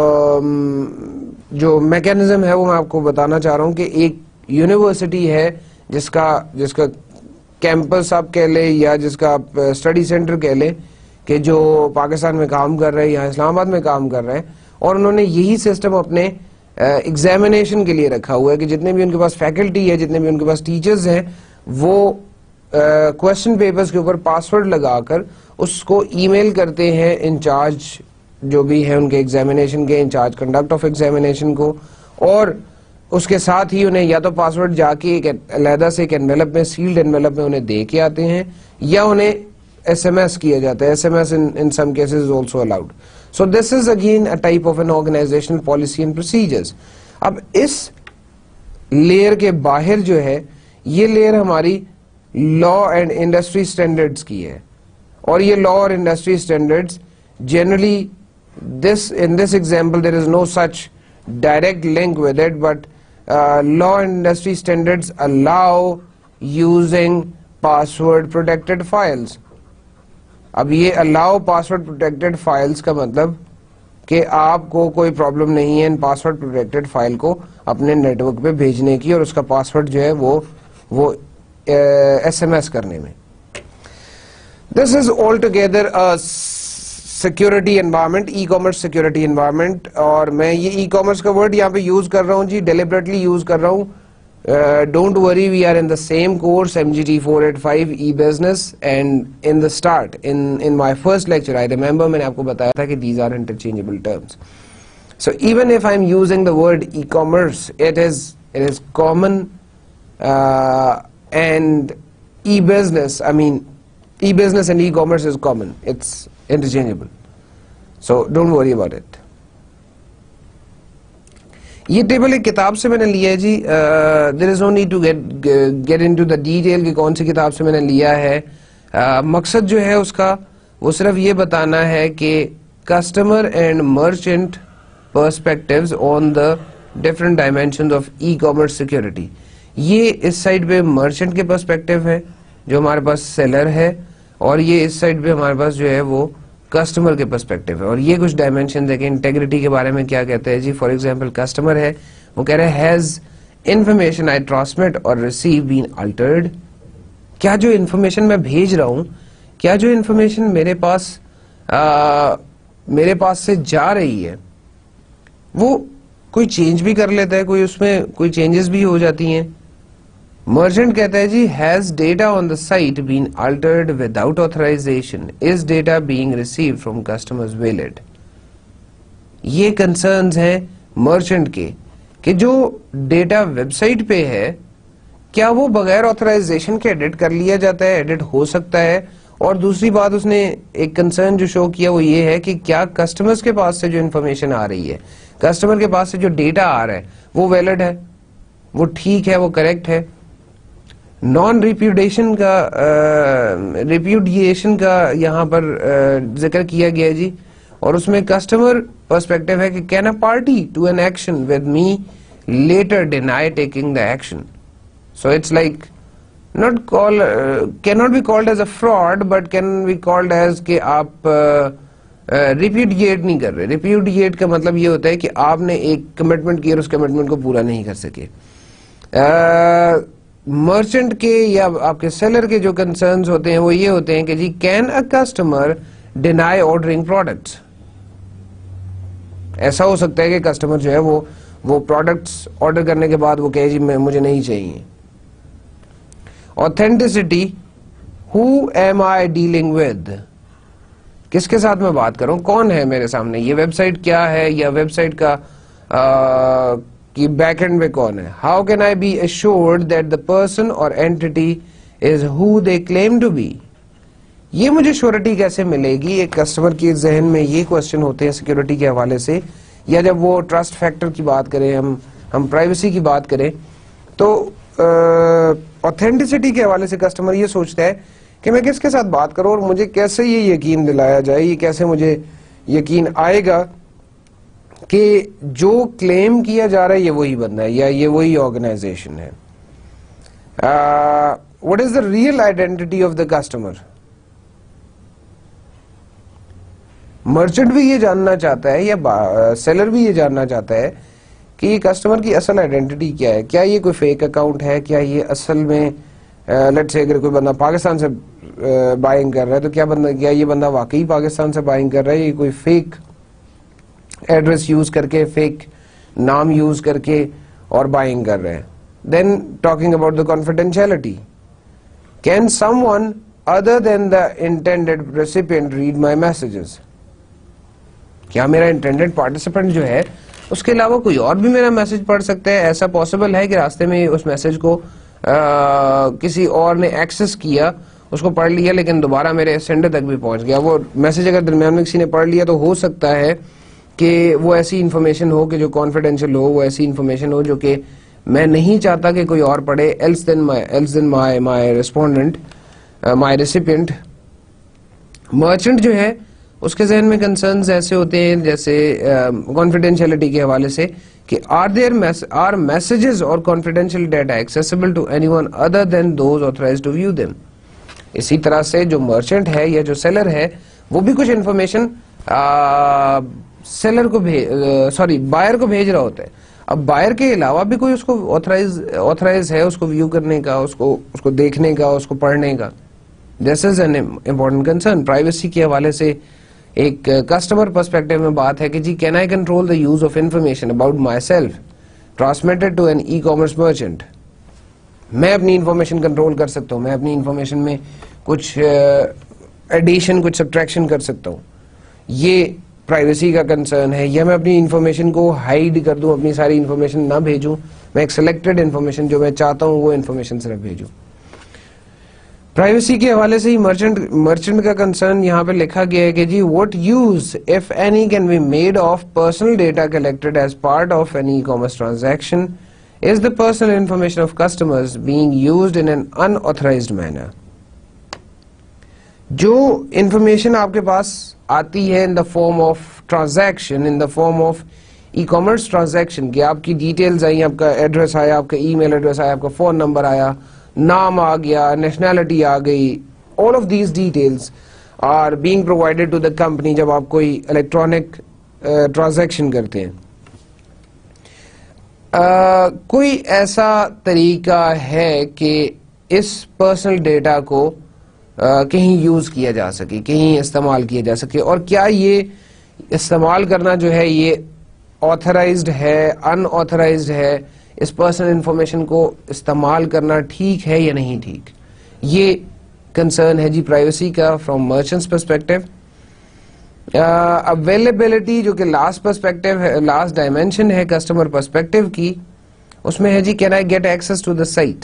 جو میکینزم ہے وہ میں آپ کو بتانا چاہ رہا ہوں کہ ایک یونیورسٹی ہے جس کا جس کا کیمپس آپ کہہ لیں یا جس کا آپ اسٹڈی سینٹر کہہ لیں کہ جو پاکستان میں کام کر رہے ہیں یا اسلام آباد میں کام کر رہے ہیں, اور انہوں نے یہی سسٹم اپنے ایگزامینیشن کے لیے رکھا ہوا ہے کہ جتنے بھی ان کے پاس فیکلٹی ہے, جتنے بھی ان کے پاس ٹیچرز ہیں, وہ کوشچن پیپرز کے اوپر پاسورڈ لگا کر اس کو ای میل کرتے ہیں انچارج جو بھی ہیں ان کے ایگزامینیشن کے, انچارج کنڈکٹ آف ایگزامینیشن کو, اور اس کے ساتھ ہی انہیں یا تو پاسورڈ جا کے ایک علیحدہ سے ایک انویلپ میں, سیلڈ انویلپ میں انہیں دے کے آتے ہیں, یا انہیں ایس ایم ایس کیا جاتا ہے. S M S in some cases is also allowed. So this is again a type of an organizational policy and procedures. اب اس لیئر کے باہر جو ہے یہ لیئر ہماری لا اینڈ انڈسٹری اسٹینڈرڈس کی ہے, اور یہ لا اور industry standards generally this in this example there is no such direct link with it, but uh, law and industry standards allow using password protected files. اب یہ allow password protected files کا مطلب کہ آپ کو کوئی problem نہیں ہے ان پاسورڈ پروٹیکٹڈ فائل کو اپنے نیٹ ورک پہ بھیجنے کی اور اس کا پاسورڈ جو ہے وہ وہ ایس ایم ایس کرنے میں. This is altogether security environment, e commerce security environment, اور میں یہ ای کامرس کا ورڈ یہاں پہ یوز کر رہا ہوں جی, ڈیلیبریٹلی یوز کر رہا ہوں Uh, don't worry, we are in the same course, M G T four eighty-five e-business, and in the start, in in my first lecture, I remember मैंने आपको बताया था कि these are interchangeable terms. So even if I'm using the word e-commerce, it is it is common, uh, and e-business, I mean, e-business and e-commerce is common. It's interchangeable. So don't worry about it. یہ table ایک کتاب سے میں نے لیا ہے جی. There is no need to get get into the detail کہ کون سی کتاب سے میں نے لیا ہے. uh, مقصد جو ہے اس کا وہ صرف یہ بتانا ہے کہ customer and merchant perspectives on the different dimensions of e commerce security. یہ اس سائڈ پہ مرچنٹ کے پرسپیکٹیو ہے جو ہمارے پاس سیلر ہے, اور یہ اس سائڈ پہ ہمارے پاس جو ہے وہ کسٹمر کے پرسپیکٹیو ہے. اور یہ کچھ ڈائمینشن دیکھیں انٹیگریٹی کے بارے میں کیا کہتے ہیں جی. فار ایگزامپل کسٹمر ہے, وہ کہہ رہے ہیں ہیز انفارمیشن آئی ٹرانسمٹ اور ریسیو بین الٹرڈ. کیا جو انفارمیشن میں بھیج رہا ہوں, کیا جو انفارمیشن میرے پاس آ, میرے پاس سے جا رہی ہے وہ کوئی چینج بھی کر لیتا ہے, کوئی اس میں کوئی چینجز بھی ہو جاتی ہیں. مرچنٹ کہتا ہے جی has data on the site been altered without authorization, is data being receive from customers valid. یہ کنسرنز ہیں مرچنٹ کے کہ جو ڈیٹا ویب سائٹ پہ ہے کیا وہ بغیر آتھرائزیشن کے ایڈٹ کر لیا جاتا ہے, ایڈٹ ہو سکتا ہے. اور دوسری بات اس نے ایک کنسرن جو شو کیا وہ یہ ہے کہ کیا کسٹمرز کے پاس سے جو انفارمیشن آ رہی ہے, کسٹمر کے پاس سے جو ڈیٹا آ رہا ہے وہ ویلڈ ہے, وہ ٹھیک ہے, وہ کریکٹ ہے. نان ریپیوڈیشن کا ریپیوڈیشن کا یہاں پر ذکر کیا گیا جی, اور اس میں کسٹمر پرسپیکٹیو ہے کہ can a party to an action with me later deny taking the action. So it's like not call uh, cannot be called as a fraud but can be called as کہ آپ ریپیوڈیٹ نہیں کر رہے. ریپیوڈیٹ کا مطلب یہ ہوتا ہے کہ آپ نے ایک کمٹمنٹ کی اور اس کمٹمنٹ کو پورا نہیں کر سکے. مرچنٹ کے یا آپ کے سیلر کے جو کنسرنز ہوتے ہیں وہ یہ ہوتے ہیں کہ جی can a customer deny ordering products. ایسا ہو سکتا ہے کہ کسٹمر جو ہے وہ وہ پروڈکٹس آرڈر کرنے کے بعد وہ کہے جی مجھے نہیں چاہیے. Authenticity, who am I dealing with, کس کے ساتھ میں بات کروں, کون ہے میرے سامنے, یہ ویب سائٹ کیا ہے یا ویب سائٹ کا کی بیک اینڈ میں کون ہے. How can I be assured that the person or entity is who they claim to be. یہ مجھے شورٹی کیسے ملے گی. ایک کسٹمر کے ذہن میں یہ کوشچن ہوتے ہیں سیکورٹی کے حوالے سے, یا جب وہ ٹرسٹ فیکٹر کی بات کریں, ہم ہم پرائیویسی کی بات کریں تو اوتھینٹسٹی کے حوالے سے کسٹمر یہ سوچتا ہے کہ میں کس کے ساتھ بات کروں اور مجھے کیسے یہ یقین دلایا جائے, یہ کیسے مجھے یقین آئے گا کہ جو کلیم کیا جا رہا ہے یہ وہی بندہ ہے یا یہ وہی آرگنائزیشن ہے. What is the real identity of the customer. Merchant بھی یہ جاننا چاہتا ہے یا سیلر بھی یہ جاننا چاہتا ہے کہ یہ کسٹمر کی اصل آئیڈینٹی کیا ہے. کیا یہ کوئی فیک اکاؤنٹ ہے, کیا یہ اصل میں لیٹس سے اگر کوئی بندہ پاکستان سے بائنگ کر رہا ہے تو کیا بندہ کیا یہ بندہ واقعی پاکستان سے بائنگ کر رہا ہے, یہ کوئی فیک ایڈریس یوز کر کے, فیک نام یوز کر کے اور بائنگ کر رہے ہیں. Then talking about the confidentiality, can someone other than the intended recipient read my messages. کیا میرا انٹینڈیڈ پارٹیسپینٹ جو ہے اس کے علاوہ کوئی اور بھی میرا میسج پڑھ سکتا ہے. ایسا پاسبل ہے کہ راستے میں اس میسج کو آ, کسی اور نے ایکسس کیا, اس کو پڑھ لیا لیکن دوبارہ میرے سینڈر تک بھی پہنچ گیا. وہ میسج اگر درمیان میں کسی نے پڑھ لیا تو ہو سکتا ہے کہ وہ ایسی انفارمیشن ہو کہ جو کانفیڈینشیل ہو, وہ ایسی انفارمیشن ہو جو کہ میں نہیں چاہتا کہ کوئی اور پڑھے. Else than my else than my my respondent my recipient. Merchant جو ہے اس کے ذہن میں کنسرنز ایسے ہوتے ہیں جیسے کانفیڈینشیلٹی کے حوالے سے کہ آر دیر آر میسجز اور confidential data accessible to anyone other than those authorized to view them. اسی طرح سے جو مرچنٹ ہے یا جو سیلر ہے وہ بھی کچھ انفارمیشن سیلر کو سوری بائر کو بھیج رہا ہوتا ہے. اب بائر کے علاوہ بھی کوئی اس کو آتھرائز آتھرائز ہے اس کو ویو کرنے کا, اس کو اس کو دیکھنے کا, اس کو پڑھنے کا. This is an important concern. Privacy کے حوالے سے ایک کسٹمر پرسپیکٹیو میں بات ہے کہ جی can I control the use of information about myself transmitted to an e commerce merchant. میں اپنی انفارمیشن کنٹرول کر سکتا ہوں, میں اپنی انفارمیشن میں کچھ ایڈیشن کچھ سبٹریکشن کر سکتا ہوں, یہ پرائیویسی کا کنسرن ہے. یا میں اپنی انفارمیشن کو ہائیڈ کر دوں, اپنی ساری انفارمیشن نہ بھیجوں, میں ایک سلیکٹڈ انفارمیشن جو میں چاہتا ہوں وہ انفارمیشن صرف بھیجوں. پرائیویسی کے حوالے سے ہی مرچنٹ مرچنٹ کا کنسرن یہاں پہ لکھا گیا ہے کہ جی what use if any can be made of personal data collected as part of any e-commerce transaction is the personal information of customers being used in an unauthorized manner. جو information آپ کے پاس آتی ہے in the form of transaction, in the form of e-commerce transaction, کہ آپ کی details آئی, آپ کا ایڈریس آیا, آپ کا ای میل ایڈریس آیا, آپ کا فون نمبر آیا, نام آ گیا, نیشنلٹی آ گئی, all of these details are being provided to the company جب آپ کوئی الیکٹرانک ٹرانزیکشن کرتے ہیں. uh, کوئی ایسا طریقہ ہے کہ اس پرسنل ڈیٹا کو uh, کہیں یوز کیا جا سکے, کہیں استعمال کیا جا سکے, اور کیا یہ استعمال کرنا جو ہے یہ آتھرائزڈ ہے, ان آتھرائزڈ ہے, اس پرسنل انفارمیشن کو استعمال کرنا ٹھیک ہے یا نہیں ٹھیک. یہ کنسرن ہے جی پرائیویسی کا فرام مرچنٹس پرسپیکٹو. اویلیبلٹی جو کہ لاسٹ پرسپیکٹو ہے, لاسٹ ڈائمینشن ہے کسٹمر پرسپیکٹو کی, اس میں ہے جی can I get access to the site,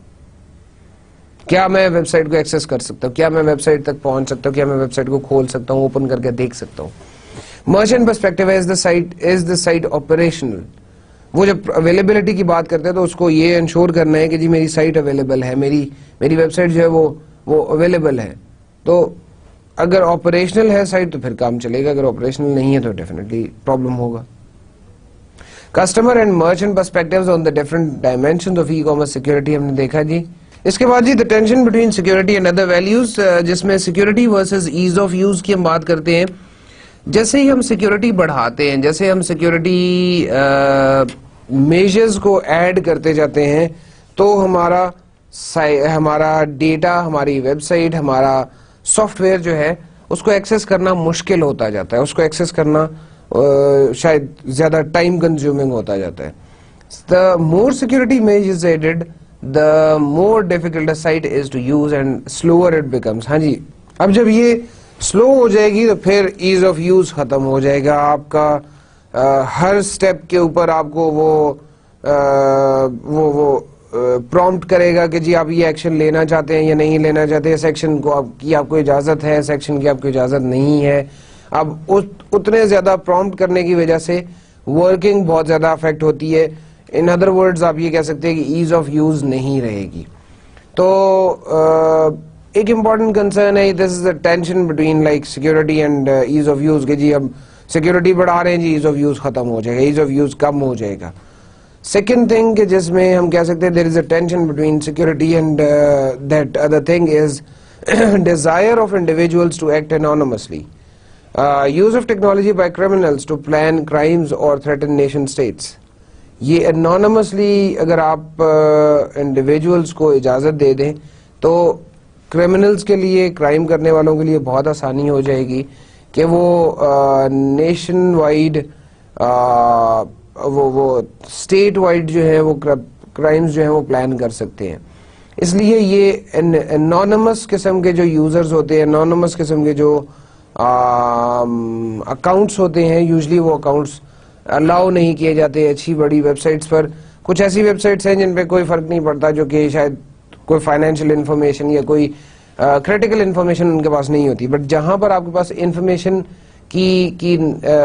کیا میں ویب سائٹ کو ایکسس کر سکتا ہوں, کیا میں ویب سائٹ تک پہنچ سکتا ہوں, کیا میں ویب سائٹ کو کھول سکتا ہوں, اوپن کر کے دیکھ سکتا ہوں. مرچنٹ پرسپیکٹو ہے is the site is the site operational. وہ جب اویلیبلٹی کی بات کرتے ہیں تو اس کو یہ انشور کرنا ہے کہ جی میری سائٹ اویلیبل ہے, میری میری ویب سائٹ جو ہے وہ وہ اویلیبل ہے. تو اگر آپریشنل ہے سائٹ تو پھر کام چلے گا, اگر آپریشنل نہیں ہے تو ڈیفینیٹلی پرابلم ہوگا. Customer and merchant perspectives on the different dimensions of e commerce security ہم نے دیکھا جی. اس کے بعد جی the tension between security and other values, جس میں security versus ease of use کی ہم بات کرتے ہیں. جیسے ہی ہم سیکورٹی بڑھاتے ہیں, جیسے ہم سیکورٹی میجرز کو ایڈ کرتے جاتے ہیں, تو ہمارا ہمارا ڈیٹا, ہماری ویب سائٹ, ہمارا سافٹ ویئر جو ہے اس کو ایکسس کرنا مشکل ہوتا جاتا ہے, اس کو ایکسس کرنا شاید زیادہ ٹائم کنزیومنگ ہوتا جاتا ہے. The more security measures is added, the more difficult a site is to use and slower it becomes. ہاں جی, اب جب یہ سلو ہو جائے گی تو پھر ایز آف یوز ختم ہو جائے گا. آپ کا ہر سٹیپ کے اوپر آپ کو وہ وہ وہ پرومپٹ کرے گا کہ جی آپ یہ ایکشن لینا چاہتے ہیں یا نہیں لینا چاہتے, اس ایکشن کو آپ کی آپ کو اجازت ہے, اس ایکشن کی آپ کو اجازت نہیں ہے. اب اتنے زیادہ پرومپٹ کرنے کی وجہ سے ورکنگ بہت زیادہ افیکٹ ہوتی ہے. ان ادر ورڈز آپ یہ کہہ سکتے ہیں کہ ایز آف یوز نہیں رہے گی. تو ایک امپورٹنٹ کنسرن ہے, this is a tension between like security and ease of use, کہ جی اب سیکورٹی بڑھا رہے ہیں جی ایز آف یوز ختم ہو جائے گا, ایز آف یوز کم ہو جائے گا. سیکنڈ تھنگ کہ جس میں ہم کہہ سکتے ہیں there is a tension between security and that other thing is desire of individuals to act anonymously, use of technology by criminals to plan crimes اور تھریٹن نیشن اسٹیٹس. یہ انانیمسلی اگر آپ انڈیویجولز کو اجازت دے دیں تو کریمنلز کے لیے, کرائم کرنے والوں کے لیے بہت آسانی ہو جائے گی کہ وہ نیشن وائڈ وہ وہ اسٹیٹ وائڈ جو ہے وہ کرائمز جو ہیں وہ پلان کر سکتے ہیں. اس لیے یہ انانیمس قسم کے جو یوزرز ہوتے ہیں, انانیمس قسم کے جو اکاؤنٹس ہوتے ہیں, یوزلی وہ اکاؤنٹس الاؤ نہیں کیے جاتے اچھی بڑی ویب سائٹس پر. کچھ ایسی ویب سائٹس ہیں جن پہ کوئی فرق نہیں پڑتا, جو کہ شاید کوئی فائنینشیل انفارمیشن یا کوئی کریٹیکل انفارمیشن ان کے پاس نہیں ہوتی, بٹ جہاں پر آپ کے پاس انفارمیشن کی کی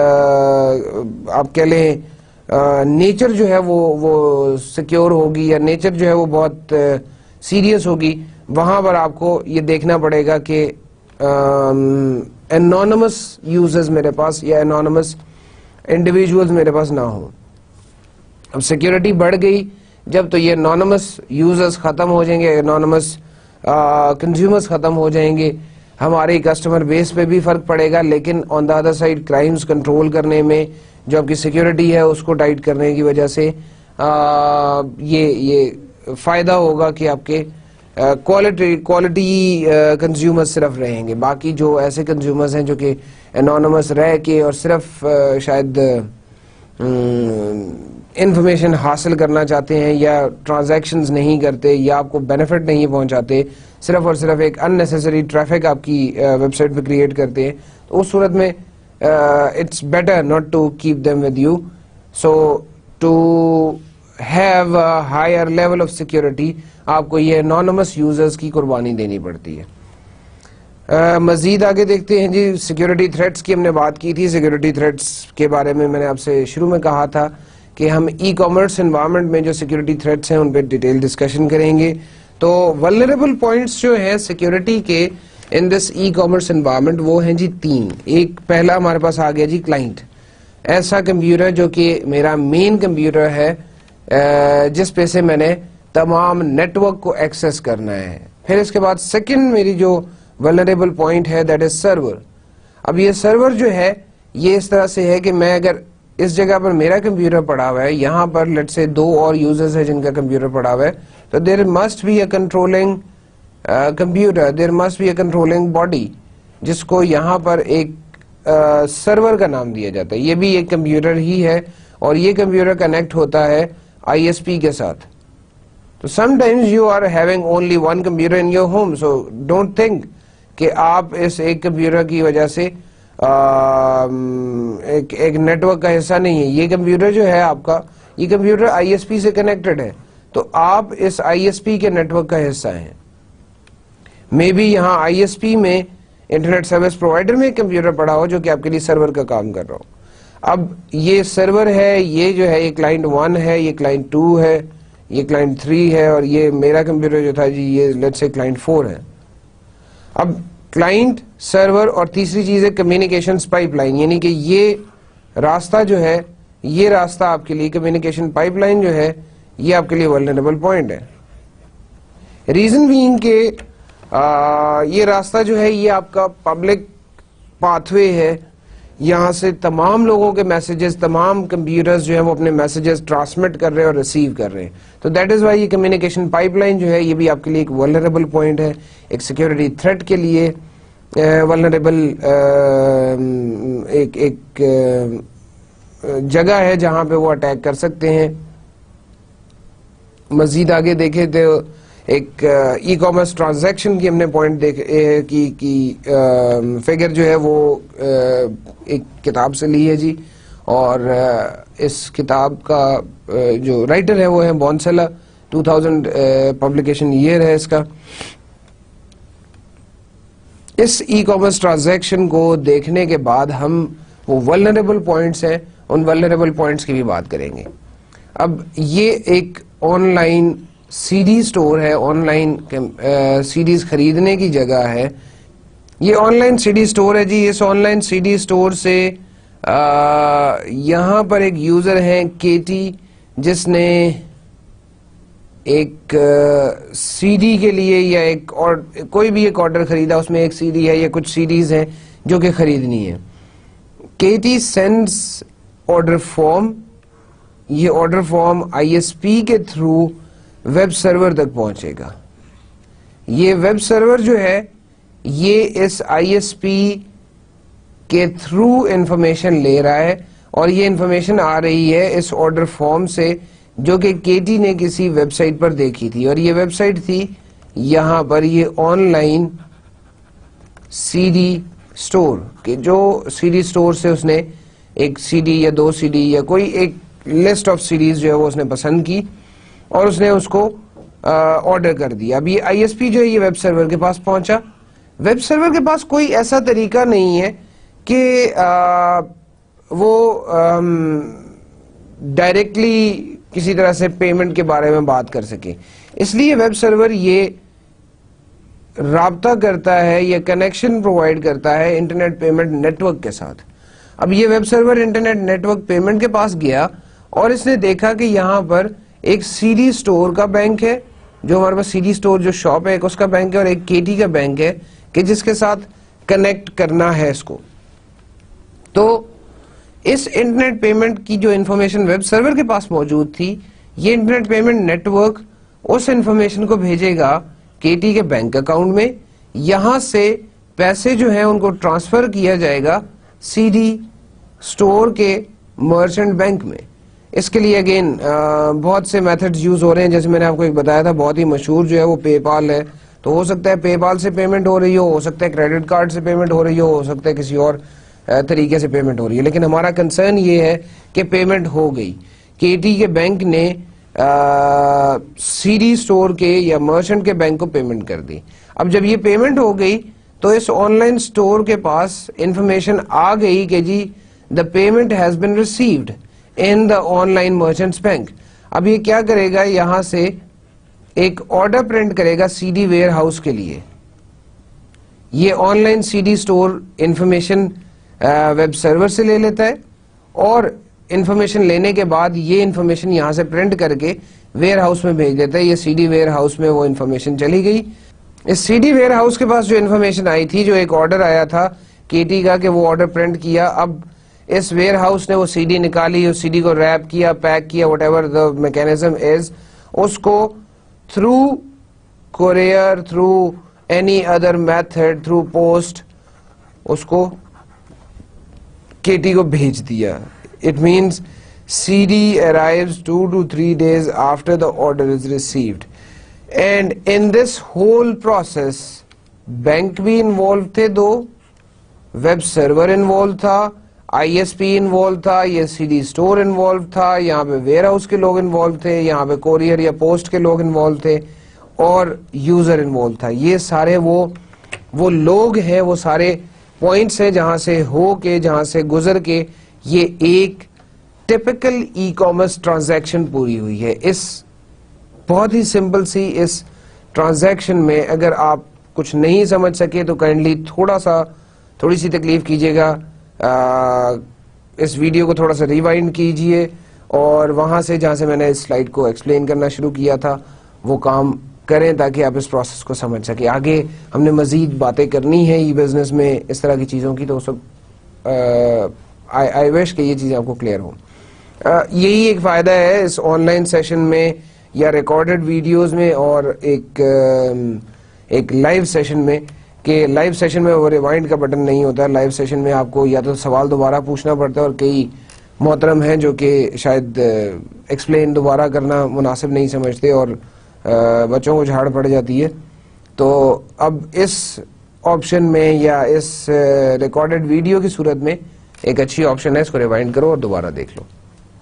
آپ کہہ لیں نیچر جو ہے وہ وہ سیکیور ہوگی, یا نیچر جو ہے وہ بہت سیریس ہوگی, وہاں پر آپ کو یہ دیکھنا پڑے گا کہ انانیمس یوزرز میرے پاس یا انانیمس انڈیویجولز میرے پاس نہ ہوں. اب سیکیورٹی بڑھ گئی جب, تو یہ انانیمس یوزرز ختم ہو جائیں گے, انانیمس کنزیومرز ختم ہو جائیں گے, ہمارے کسٹمر بیس پہ بھی فرق پڑے گا. لیکن on the other side crimes control کرنے میں جو آپ کی سیکیورٹی ہے اس کو ٹائٹ کرنے کی وجہ سے آ, یہ یہ فائدہ ہوگا کہ آپ کے کوالٹی کوالٹی کنزیومر صرف رہیں گے. باقی جو ایسے کنزیومرز ہیں جو کہ انانیمس رہ کے اور صرف شاید انفارمیشن حاصل کرنا چاہتے ہیں یا ٹرانزیکشنز نہیں کرتے یا آپ کو بینیفٹ نہیں پہنچاتے, صرف اور صرف ایک ان نیسیسری ٹریفک آپ کی ویب سائٹ پہ کریٹ کرتے ہیں, تو اس صورت میں it's better not to keep them with you. So to have a higher level of security آپ کو یہ انونیمس یوزرز کی قربانی دینی پڑتی ہے. Uh, مزید آگے دیکھتے ہیں جی. سیکورٹی تھریٹس کی ہم نے بات کی تھی. سیکورٹی تھریٹس کے بارے میں میں نے آپ سے شروع میں کہا تھا کہ ہم ای کامرس انوائرمنٹ میں جو سیکورٹی تھریٹس ہیں ان پہ ڈیٹیل ڈسکشن کریں گے. تو ولنریبل پوائنٹس جو ہیں سیکورٹی کے ان دس ای کامرس انوائرمنٹ وہ ہیں جی تین. ایک پہلا ہمارے پاس آ گیا جی کلائنٹ, ایسا کمپیوٹر جو کہ میرا مین کمپیوٹر ہے جس پہ سے میں نے تمام نیٹ ورک کو ایکسس کرنا ہے. پھر اس کے بعد سیکنڈ میری جو ولنریبل پوائنٹ ہے دیٹ از سرور. اب یہ سرور جو ہے یہ اس طرح سے ہے کہ میں اگر اس جگہ پر میرا کمپیوٹر پڑا ہوا ہے, یہاں پر لیٹ سے دو اور یوزرز ہیں جن کا کمپیوٹر پڑا ہوا ہے, تو there must be a controlling computer, there must be a controlling body جس کو یہاں پر ایک سرور کا نام دیا جاتا ہے. یہ بھی ایک کمپیوٹر ہی ہے اور یہ کمپیوٹر کنیکٹ ہوتا ہے آئی ایس پی کے ساتھ. تو sometimes you are having only one computer in your home, so don't think کہ آپ اس ایک کمپیوٹر کی وجہ سے ایک, ایک نیٹ ورک کا حصہ نہیں ہے. یہ کمپیوٹر جو ہے آپ کا, یہ کمپیوٹر آئی ایس پی سے کنیکٹڈ ہے, تو آپ اس آئی ایس پی کے نیٹ ورک کا حصہ ہیں. مے بی یہاں آئی ایس پی میں انٹرنیٹ سروس پرووائڈر میں ایک کمپیوٹر پڑا ہو جو کہ آپ کے لیے سرور کا کام کر رہا ہو. اب یہ سرور ہے, یہ جو ہے یہ کلائنٹ ون ہے, یہ کلائنٹ ٹو ہے, یہ کلائنٹ تھری ہے, اور یہ میرا کمپیوٹر جو تھا جی یہ لیٹس سے کلائنٹ فور ہے. اب کلائنٹ, سرور اور تیسری چیز ہے کمیونیکیشنز پائپ لائن, یعنی کہ یہ راستہ جو ہے, یہ راستہ آپ کے لیے کمیونیکیشن پائپ لائن جو ہے یہ آپ کے لیے ولنریبل پوائنٹ ہے. ریزن بینگ کہ یہ راستہ جو ہے یہ آپ کا پبلک پاتھ وے ہے, یہاں سے تمام لوگوں کے میسیجز, تمام کمپیوٹرز جو ہیں وہ اپنے میسیجز ٹرانسمٹ کر رہے ہیں اور ریسیو کر رہے ہیں. تو دیٹ از وائی یہ کمیونیکیشن پائپ لائن جو ہے یہ بھی آپ کے لیے ایک ولنریبل پوائنٹ ہے, ایک سیکورٹی تھریٹ کے لیے ولنریبل ایک ایک جگہ ہے جہاں پہ وہ اٹیک کر سکتے ہیں. مزید آگے دیکھیں تو ایک ای کامرس ٹرانزیکشن کی ہم نے پوائنٹ دیکھ کی کی فگر جو ہے وہ ایک کتاب سے لی ہے جی, اور اس کتاب کا جو رائٹر ہے وہ ہے Bhonsla, two thousand publication year ہے اس کا. اس ای کامرس ٹرانزیکشن کو دیکھنے کے بعد ہم وہ ولنریبل پوائنٹس ہیں ان ولنریبل پوائنٹس کی بھی بات کریں گے. اب یہ ایک online C D store ہے, آن لائن سی ڈیز خریدنے کی جگہ ہے. یہ online C D store ہے جی. اس online C D store سے یہاں پر ایک یوزر ہے کیٹی, جس نے ایک سی ڈی کے لیے یا ایک اور کوئی بھی ایک آرڈر خریدا, اس میں ایک سی ڈی ہے یا کچھ سی ڈیز ہیں جو کہ خریدنی ہے. کیٹی سینڈز آرڈر فارم, یہ order form I S P کے تھرو ویب سرور تک پہنچے گا. یہ ویب سرور جو ہے یہ اس آئی ایس پی کے تھرو انفارمیشن لے رہا ہے, اور یہ انفارمیشن آ رہی ہے اس آرڈر فارم سے جو کہ کیٹی نے کسی ویب سائٹ پر دیکھی تھی, اور یہ ویب سائٹ تھی یہاں پر یہ online C D store, کہ جو سی ڈی سٹور سے اس نے ایک سی ڈی یا دو سی ڈی یا کوئی ایک لسٹ آف سیریز جو ہے وہ اس نے پسند کی اور اس نے اس کو آرڈر کر دیا. اب یہ آئی ایس پی جو ہے یہ ویب سرور کے پاس پہنچا. ویب سرور کے پاس کوئی ایسا طریقہ نہیں ہے کہ آ, وہ ڈائریکٹلی کسی طرح سے پیمنٹ کے بارے میں بات کر سکے, اس لیے ویب سرور یہ رابطہ کرتا ہے یا کنیکشن پرووائڈ کرتا ہے انٹرنیٹ پیمنٹ نیٹ ورک کے ساتھ. اب یہ web server internet network payment کے پاس گیا اور اس نے دیکھا کہ یہاں پر ایک سی ڈی سٹور کا بینک ہے, جو ہمارے پاس سی ڈی سٹور جو شاپ ہے ایک اس کا بینک ہے, اور ایک کیٹی کا بینک ہے کہ جس کے ساتھ کنیکٹ کرنا ہے اس کو. تو اس انٹرنیٹ پیمنٹ کی جو انفارمیشن ویب سرور کے پاس موجود تھی, یہ انٹرنیٹ پیمنٹ نیٹ ورک اس انفارمیشن کو بھیجے گا کیٹی کے بینک اکاؤنٹ میں. یہاں سے پیسے جو ہیں ان کو ٹرانسفر کیا جائے گا سی ڈی سٹور کے مرچنٹ بینک میں. اس کے لیے اگین بہت سے میتھڈز یوز ہو رہے ہیں. جیسے میں نے آپ کو ایک بتایا تھا بہت ہی مشہور جو ہے وہ پے پال ہے. تو ہو سکتا ہے پے پال سے پیمنٹ ہو رہی ہو ہو سکتا ہے کریڈٹ کارڈ سے پیمنٹ ہو رہی ہو ہو سکتا ہے کسی اور طریقے سے پیمنٹ ہو رہی ہے. لیکن ہمارا کنسرن یہ ہے کہ پیمنٹ ہو گئی. کے ٹی کے بینک نے سی ڈی اسٹور کے یا مرچنٹ کے بینک کو پیمنٹ کر دی. اب جب یہ پیمنٹ ہو گئی تو اس آن لائن اسٹور کے پاس انفارمیشن آ گئی کہ جی the payment has been received in the online merchants bank. اب یہ کیا کرے گا, یہاں سے ایک آرڈر پرنٹ کرے گا سی ڈی ویئر ہاؤس کے لیے. یہ online C D store information web server سے لے لیتا ہے اور انفارمیشن لینے کے بعد یہ انفارمیشن یہاں سے پرنٹ کر کے ویئر ہاؤس میں بھیج دیتا ہے. یہ سی ڈی ویئر ہاؤس میں وہ انفارمیشن چلی گئی. اس سی ڈی ویئر ہاؤس کے پاس جو انفارمیشن آئی تھی, جو ایک آرڈر آیا تھا کے ٹی کا کہ وہ آرڈر پرنٹ کیا, اب اس ویئر ہاؤس نے وہ سی ڈی نکالی, اس سی ڈی کو ریپ کیا, پیک کیا, whatever the mechanism is, اس کو through courier, through any other method, through post اس کو کے ٹی کو بھیج دیا. It means C D arrives two to three days after the order is received. And in this whole process, bank بھی involved تھے دو, web server involved تھا, آئی S پی involved تھا, یہ سی ڈی store involved تھا, یہاں پہ ویئر ہاؤس کے لوگ involved تھے, یہاں پہ کوریئر یا پوسٹ کے لوگ involved تھے, اور یوزر involved تھا. یہ سارے وہ وہ لوگ ہیں, وہ سارے پوائنٹس ہیں جہاں سے ہو کے, جہاں سے گزر کے یہ ایک ٹپیکل ای کامرس ٹرانزیکشن پوری ہوئی ہے. اس بہت ہی سمپل سی اس ٹرانزیکشن میں اگر آپ کچھ نہیں سمجھ سکے تو کائنڈلی تھوڑا سا تھوڑی سی تکلیف کیجیے گا, اس ویڈیو کو تھوڑا سا ریوائنڈ کیجئے اور وہاں سے جہاں سے میں نے اس سلائیڈ کو ایکسپلین کرنا شروع کیا تھا وہ کام کریں تاکہ آپ اس پروسیس کو سمجھ سکیں. آگے ہم نے مزید باتیں کرنی ہے ای بزنس میں اس طرح کی چیزوں کی, تو اس وقت آئی وش کہ یہ چیزیں آپ کو کلیئر ہوں. یہی ایک فائدہ ہے اس آن لائن سیشن میں یا ریکارڈڈ ویڈیوز میں اور ایک ایک لائیو سیشن میں, کہ لائیو سیشن میں وہ ریوائنڈ کا بٹن نہیں ہوتا. لائیو سیشن میں آپ کو یا تو سوال دوبارہ پوچھنا پڑتا ہے, اور کئی محترم ہیں جو کہ شاید ایکسپلین دوبارہ کرنا مناسب نہیں سمجھتے اور بچوں کو جھاڑ پڑ جاتی ہے. تو اب اس آپشن میں یا اس ریکارڈڈ ویڈیو کی صورت میں ایک اچھی آپشن ہے, اس کو ریوائنڈ کرو اور دوبارہ دیکھ لو.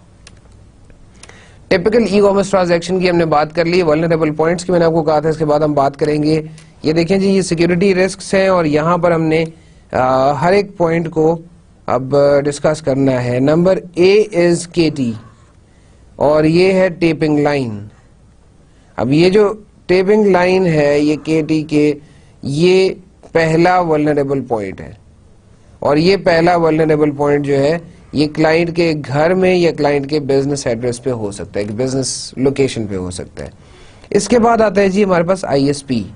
ٹپیکل ای کامرس ٹرانزیکشن کی ہم نے بات کر لی. ولنریبل پوائنٹس کی میں نے آپ کو کہا تھا اس کے بعد ہم بات کریں گے. یہ دیکھیں جی, یہ سیکیورٹی رسکس ہیں اور یہاں پر ہم نے ہر ایک پوائنٹ کو اب ڈسکس کرنا ہے. نمبر اے از کے ٹی اور یہ ہے ٹیپنگ لائن. اب یہ جو ٹیپنگ لائن ہے یہ کے ٹی کے یہ پہلا ولنریبل پوائنٹ ہے, اور یہ پہلا ولنریبل پوائنٹ جو ہے یہ کلائنٹ کے گھر میں یا کلائنٹ کے بزنس ایڈریس پہ ہو سکتا ہے, کہ بزنس لوکیشن پہ ہو سکتا ہے. اس کے بعد آتا ہے جی ہمارے پاس آئی ایس پی,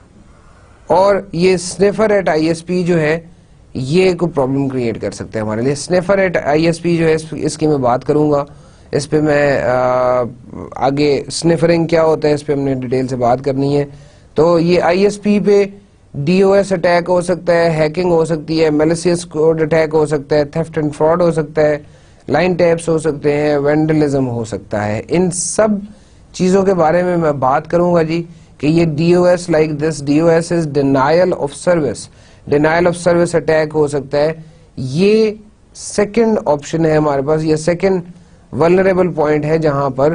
اور یہ sniffer at I S P جو ہے یہ کوئی پرابلم کریٹ کر سکتا ہے ہمارے لیے. Sniffer at I S P جو ہے اس کی میں بات کروں گا, اس پہ میں آگے سنیفرنگ کیا ہوتا ہے اس پہ ہم نے ڈیٹیل سے بات کرنی ہے. تو یہ آئی ایس پی پہ ڈی او ایس اٹیک ہو سکتا ہے, ہیکنگ ہو سکتی ہے, میلیسیس کوڈ اٹیک ہو سکتا ہے, تھیفٹ اینڈ فراڈ ہو سکتا ہے, لائن ٹیپس ہو سکتے ہیں, وینڈلزم ہو سکتا ہے. ان سب چیزوں کے بارے میں میں بات کروں گا جی, کہ یہ D O S like this, D O S is denial of service, denial of service attack ہو سکتا ہے. یہ سیکنڈ آپشن ہے ہمارے پاس, یہ سیکنڈ ولنریبل پوائنٹ ہے جہاں پر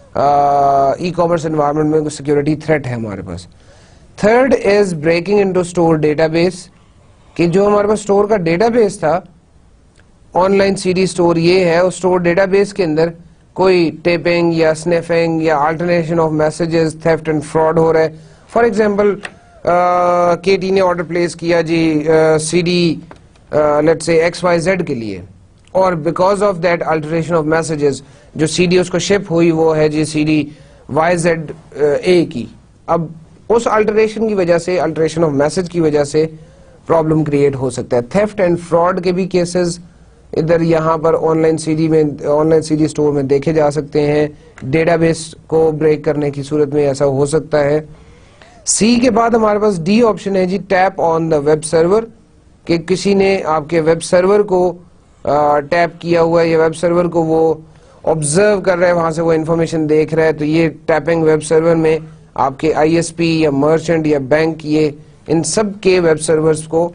ای کامرس انوائرمنٹ میں سیکورٹی تھریٹ ہے ہمارے پاس. Third is breaking into store database, کہ جو ہمارے پاس اسٹور کا ڈیٹا بیس تھا online C D store, یہ ہے اس اسٹور ڈیٹا بیس کے اندر کوئی ٹیپنگ یا سنیفنگ یا alternation of messages, theft and fraud ہو رہا ہے. فار ایگزامپل کے ٹی نے آرڈر پلیس کیا G C D let's say X Y Z کے لیے, اور because of that alteration of messages جو سی ڈی اس کو شپ ہوئی وہ ہے G C D Y Z A کی. اب اس الٹریشن کی وجہ سے, الٹریشن آف میسج کی وجہ سے پرابلم کریٹ ہو سکتا ہے. تھیفٹ اینڈ فراڈ کے بھی کیسز ادھر یہاں پر آن لائن سی ڈی میں, online C D store میں دیکھے جا سکتے ہیں. ڈیٹا بیس کو بریک کرنے کی صورت میں ایسا ہو سکتا ہے. سی کے بعد ہمارے پاس ڈی آپشن ہے جی, tape on the web server, کہ کسی نے آپ کے ویب سرور کو ٹیپ کیا ہوا ہے یا ویب سرور کو وہ آبزرو کر رہا ہے, وہاں سے وہ انفارمیشن دیکھ رہا ہے, تو یہ ٹیپنگ ویب سرور میں آپ کے آئی ایس پی یا مرچنٹ یا بینک, یہ ان سب کے ویب سرورز کو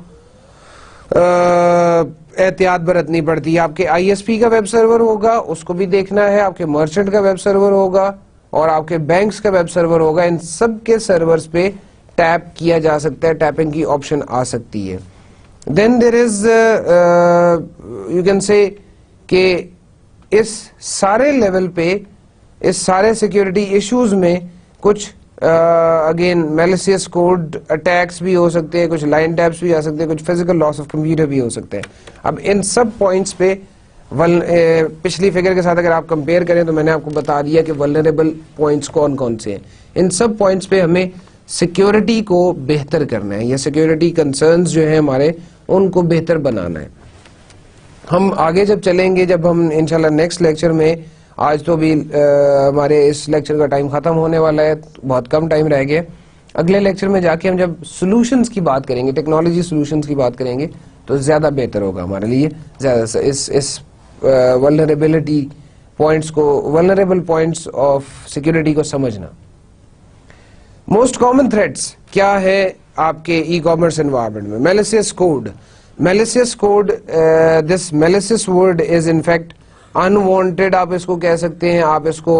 احتیاط برتنی پڑتی ہے. آپ کے آئی ایس پی کا ویب سرور ہوگا, اس کو بھی دیکھنا ہے, آپ کے مرچنٹ کا ویب سرور ہوگا اور آپ کے بینکس کا ویب سرور ہوگا. ان سب کے سرورز پہ ٹیپ کیا جا سکتا ہے, ٹیپنگ کی آپشن آ سکتی ہے. دین دیر از یو کین سے کہ اس سارے لیول پہ, اس سارے سیکیورٹی ایشوز میں کچھ اگین میلیسیس کوڈ اٹیکس بھی ہو سکتے ہیں, کچھ لائن ٹیپس بھی آ سکتے ہیں, کچھ فزیکل لاس آف کمپیوٹر بھی ہو سکتے ہیں. اب ان سب پوائنٹس پہ پچھلی فگر کے ساتھ اگر آپ کمپیئر کریں تو میں نے آپ کو بتا دیا کہ ولنریبل پوائنٹس کون کون سے ہیں. ان سب پوائنٹس پہ ہمیں سیکیورٹی کو بہتر کرنا ہے, یا سیکیورٹی کنسرنز جو ہیں ہمارے ان کو بہتر بنانا ہے. ہم آگے جب چلیں گے, جب ہم انشاءاللہ نیکسٹ لیکچر میں, آج تو بھی ہمارے اس لیکچر کا ٹائم ختم ہونے والا ہے, بہت کم ٹائم رہ گیا. اگلے لیکچر میں جا کے ہم جب سولوشنز کی بات کریں گے, ٹیکنالوجی سولوشنز کی بات کریں گے, تو زیادہ بہتر ہوگا ہمارے لیے زیادہ اس اس ولنریبلٹی پوائنٹس کو, ولنریبل پوائنٹس آف سیکورٹی کو سمجھنا. موسٹ کامن تھریٹس کیا ہے آپ کے ای کامرس انوائرمنٹ میں؟ Malicious code. Malicious code, this malicious word is in fact unwanted آپ اس کو کہہ سکتے ہیں, آپ اس کو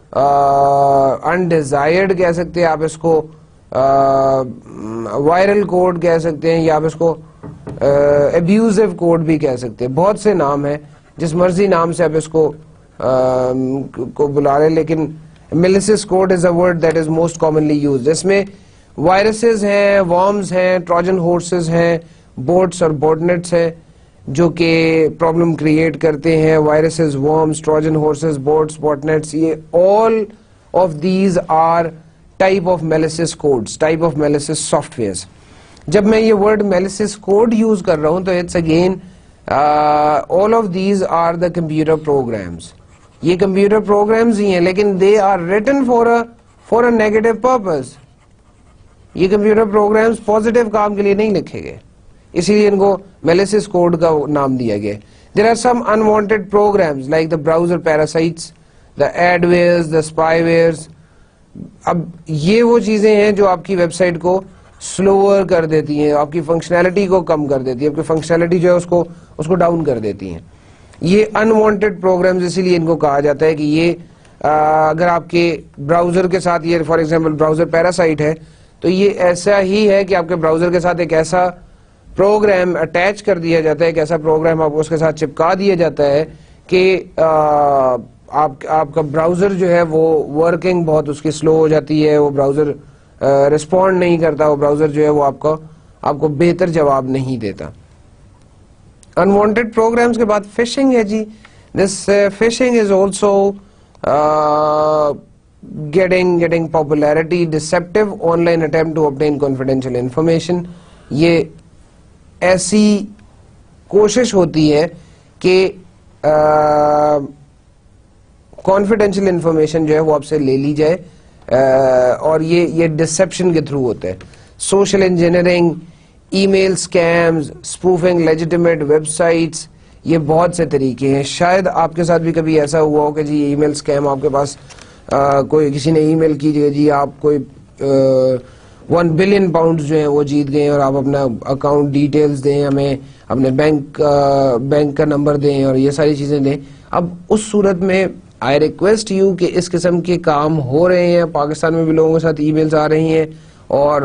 انڈیزائرڈ کہہ سکتے ہیں, آپ اس کو وائرل کوڈ کہہ سکتے ہیں, یا آپ اس کو ابیوزو کوڈ بھی کہہ سکتے ہیں. بہت سے نام ہیں, جس مرضی نام سے آپ اس کو کو بلا لیں, لیکن malicious code is a word that is most commonly used. اس میں وائرسز ہیں, وارمز ہیں, ٹروجن ہورسز ہیں, بوٹس اور بوٹنیٹس ہیں جو کہ پرابلم کریٹ کرتے ہیں. وائرسز, وارمز, ٹروجن ہورسز, بوٹس, بوٹنیٹس, یہ all of these are type of malicious codes, type of malicious softwares. جب میں یہ ورڈ میلیسیس کوڈ یوز کر رہا ہوں تو it's again all of these are the computer programs. یہ کمپیوٹر پروگرامز ہی ہیں, لیکن they are written for for a negative purpose. یہ کمپیوٹر پروگرامز پازیٹیو کام کے لیے نہیں لکھے گئے, اسی لیے ان کو میلیسیس کوڈ کا نام دیا گیا. There are some unwanted programs like the browser parasites, the adwares, the spywares. اب یہ وہ چیزیں ہیں جو آپ کی ویب سائٹ کو سلوور کر دیتی ہیں, آپ کی فنکشنالٹی کو کم کر دیتی ہیں, آپ کی فنکشنالٹی جو ہے اس کو اس کو ڈاؤن کر دیتی ہیں. یہ انوانٹیڈ پروگرامز, اسی لیے ان کو کہا جاتا ہے کہ یہ اگر آپ کے براؤزر کے ساتھ, یہ فار ایگزامپل براؤزر پیراسائٹ ہے, تو یہ ایسا ہی ہے کہ آپ کے براؤزر کے ساتھ ایک ایسا پروگرام اٹیچ کر دیا جاتا ہے, ایک ایسا پروگرام آپ کو اس کے ساتھ چپکا دیا جاتا ہے کہ آپ آپ کا براؤزر جو ہے وہ ورکنگ بہت اس کی سلو ہو جاتی ہے, وہ براؤزر رسپونڈ نہیں کرتا, وہ براؤزر جو ہے وہ آپ کو آپ کو بہتر جواب نہیں دیتا. انوانٹیڈ پروگرامز کے بعد فشنگ ہے جی. This phishing is also getting getting popularity. Deceptive online attempt to obtain confidential information. یہ ایسی کوشش ہوتی ہے کہ کانفیڈینشیل انفارمیشن جو ہے وہ آپ سے لے لی جائے, اور یہ یہ ڈسپشن کے تھرو ہوتا ہے. Social engineering, email scams, spoofing legitimate websites, یہ بہت سے طریقے ہیں. شاید آپ کے ساتھ بھی کبھی ایسا ہوا ہو کہ جی ای میل اسکیم, آپ کے پاس کوئی کسی نے ای میل کیجیے جی آپ کوئی ون بلین پاؤنڈ جو ہیں وہ جیت گئے, اور آپ اپنا اکاؤنٹ ڈیٹیلز دیں ہمیں, اپنے بینک بینک کا نمبر دیں اور یہ ساری چیزیں دیں. اب اس صورت میں آئی ریکویسٹ یو کہ اس قسم کے کام ہو رہے ہیں, پاکستان میں بھی لوگوں کے ساتھ ای میلز آ رہی ہیں, اور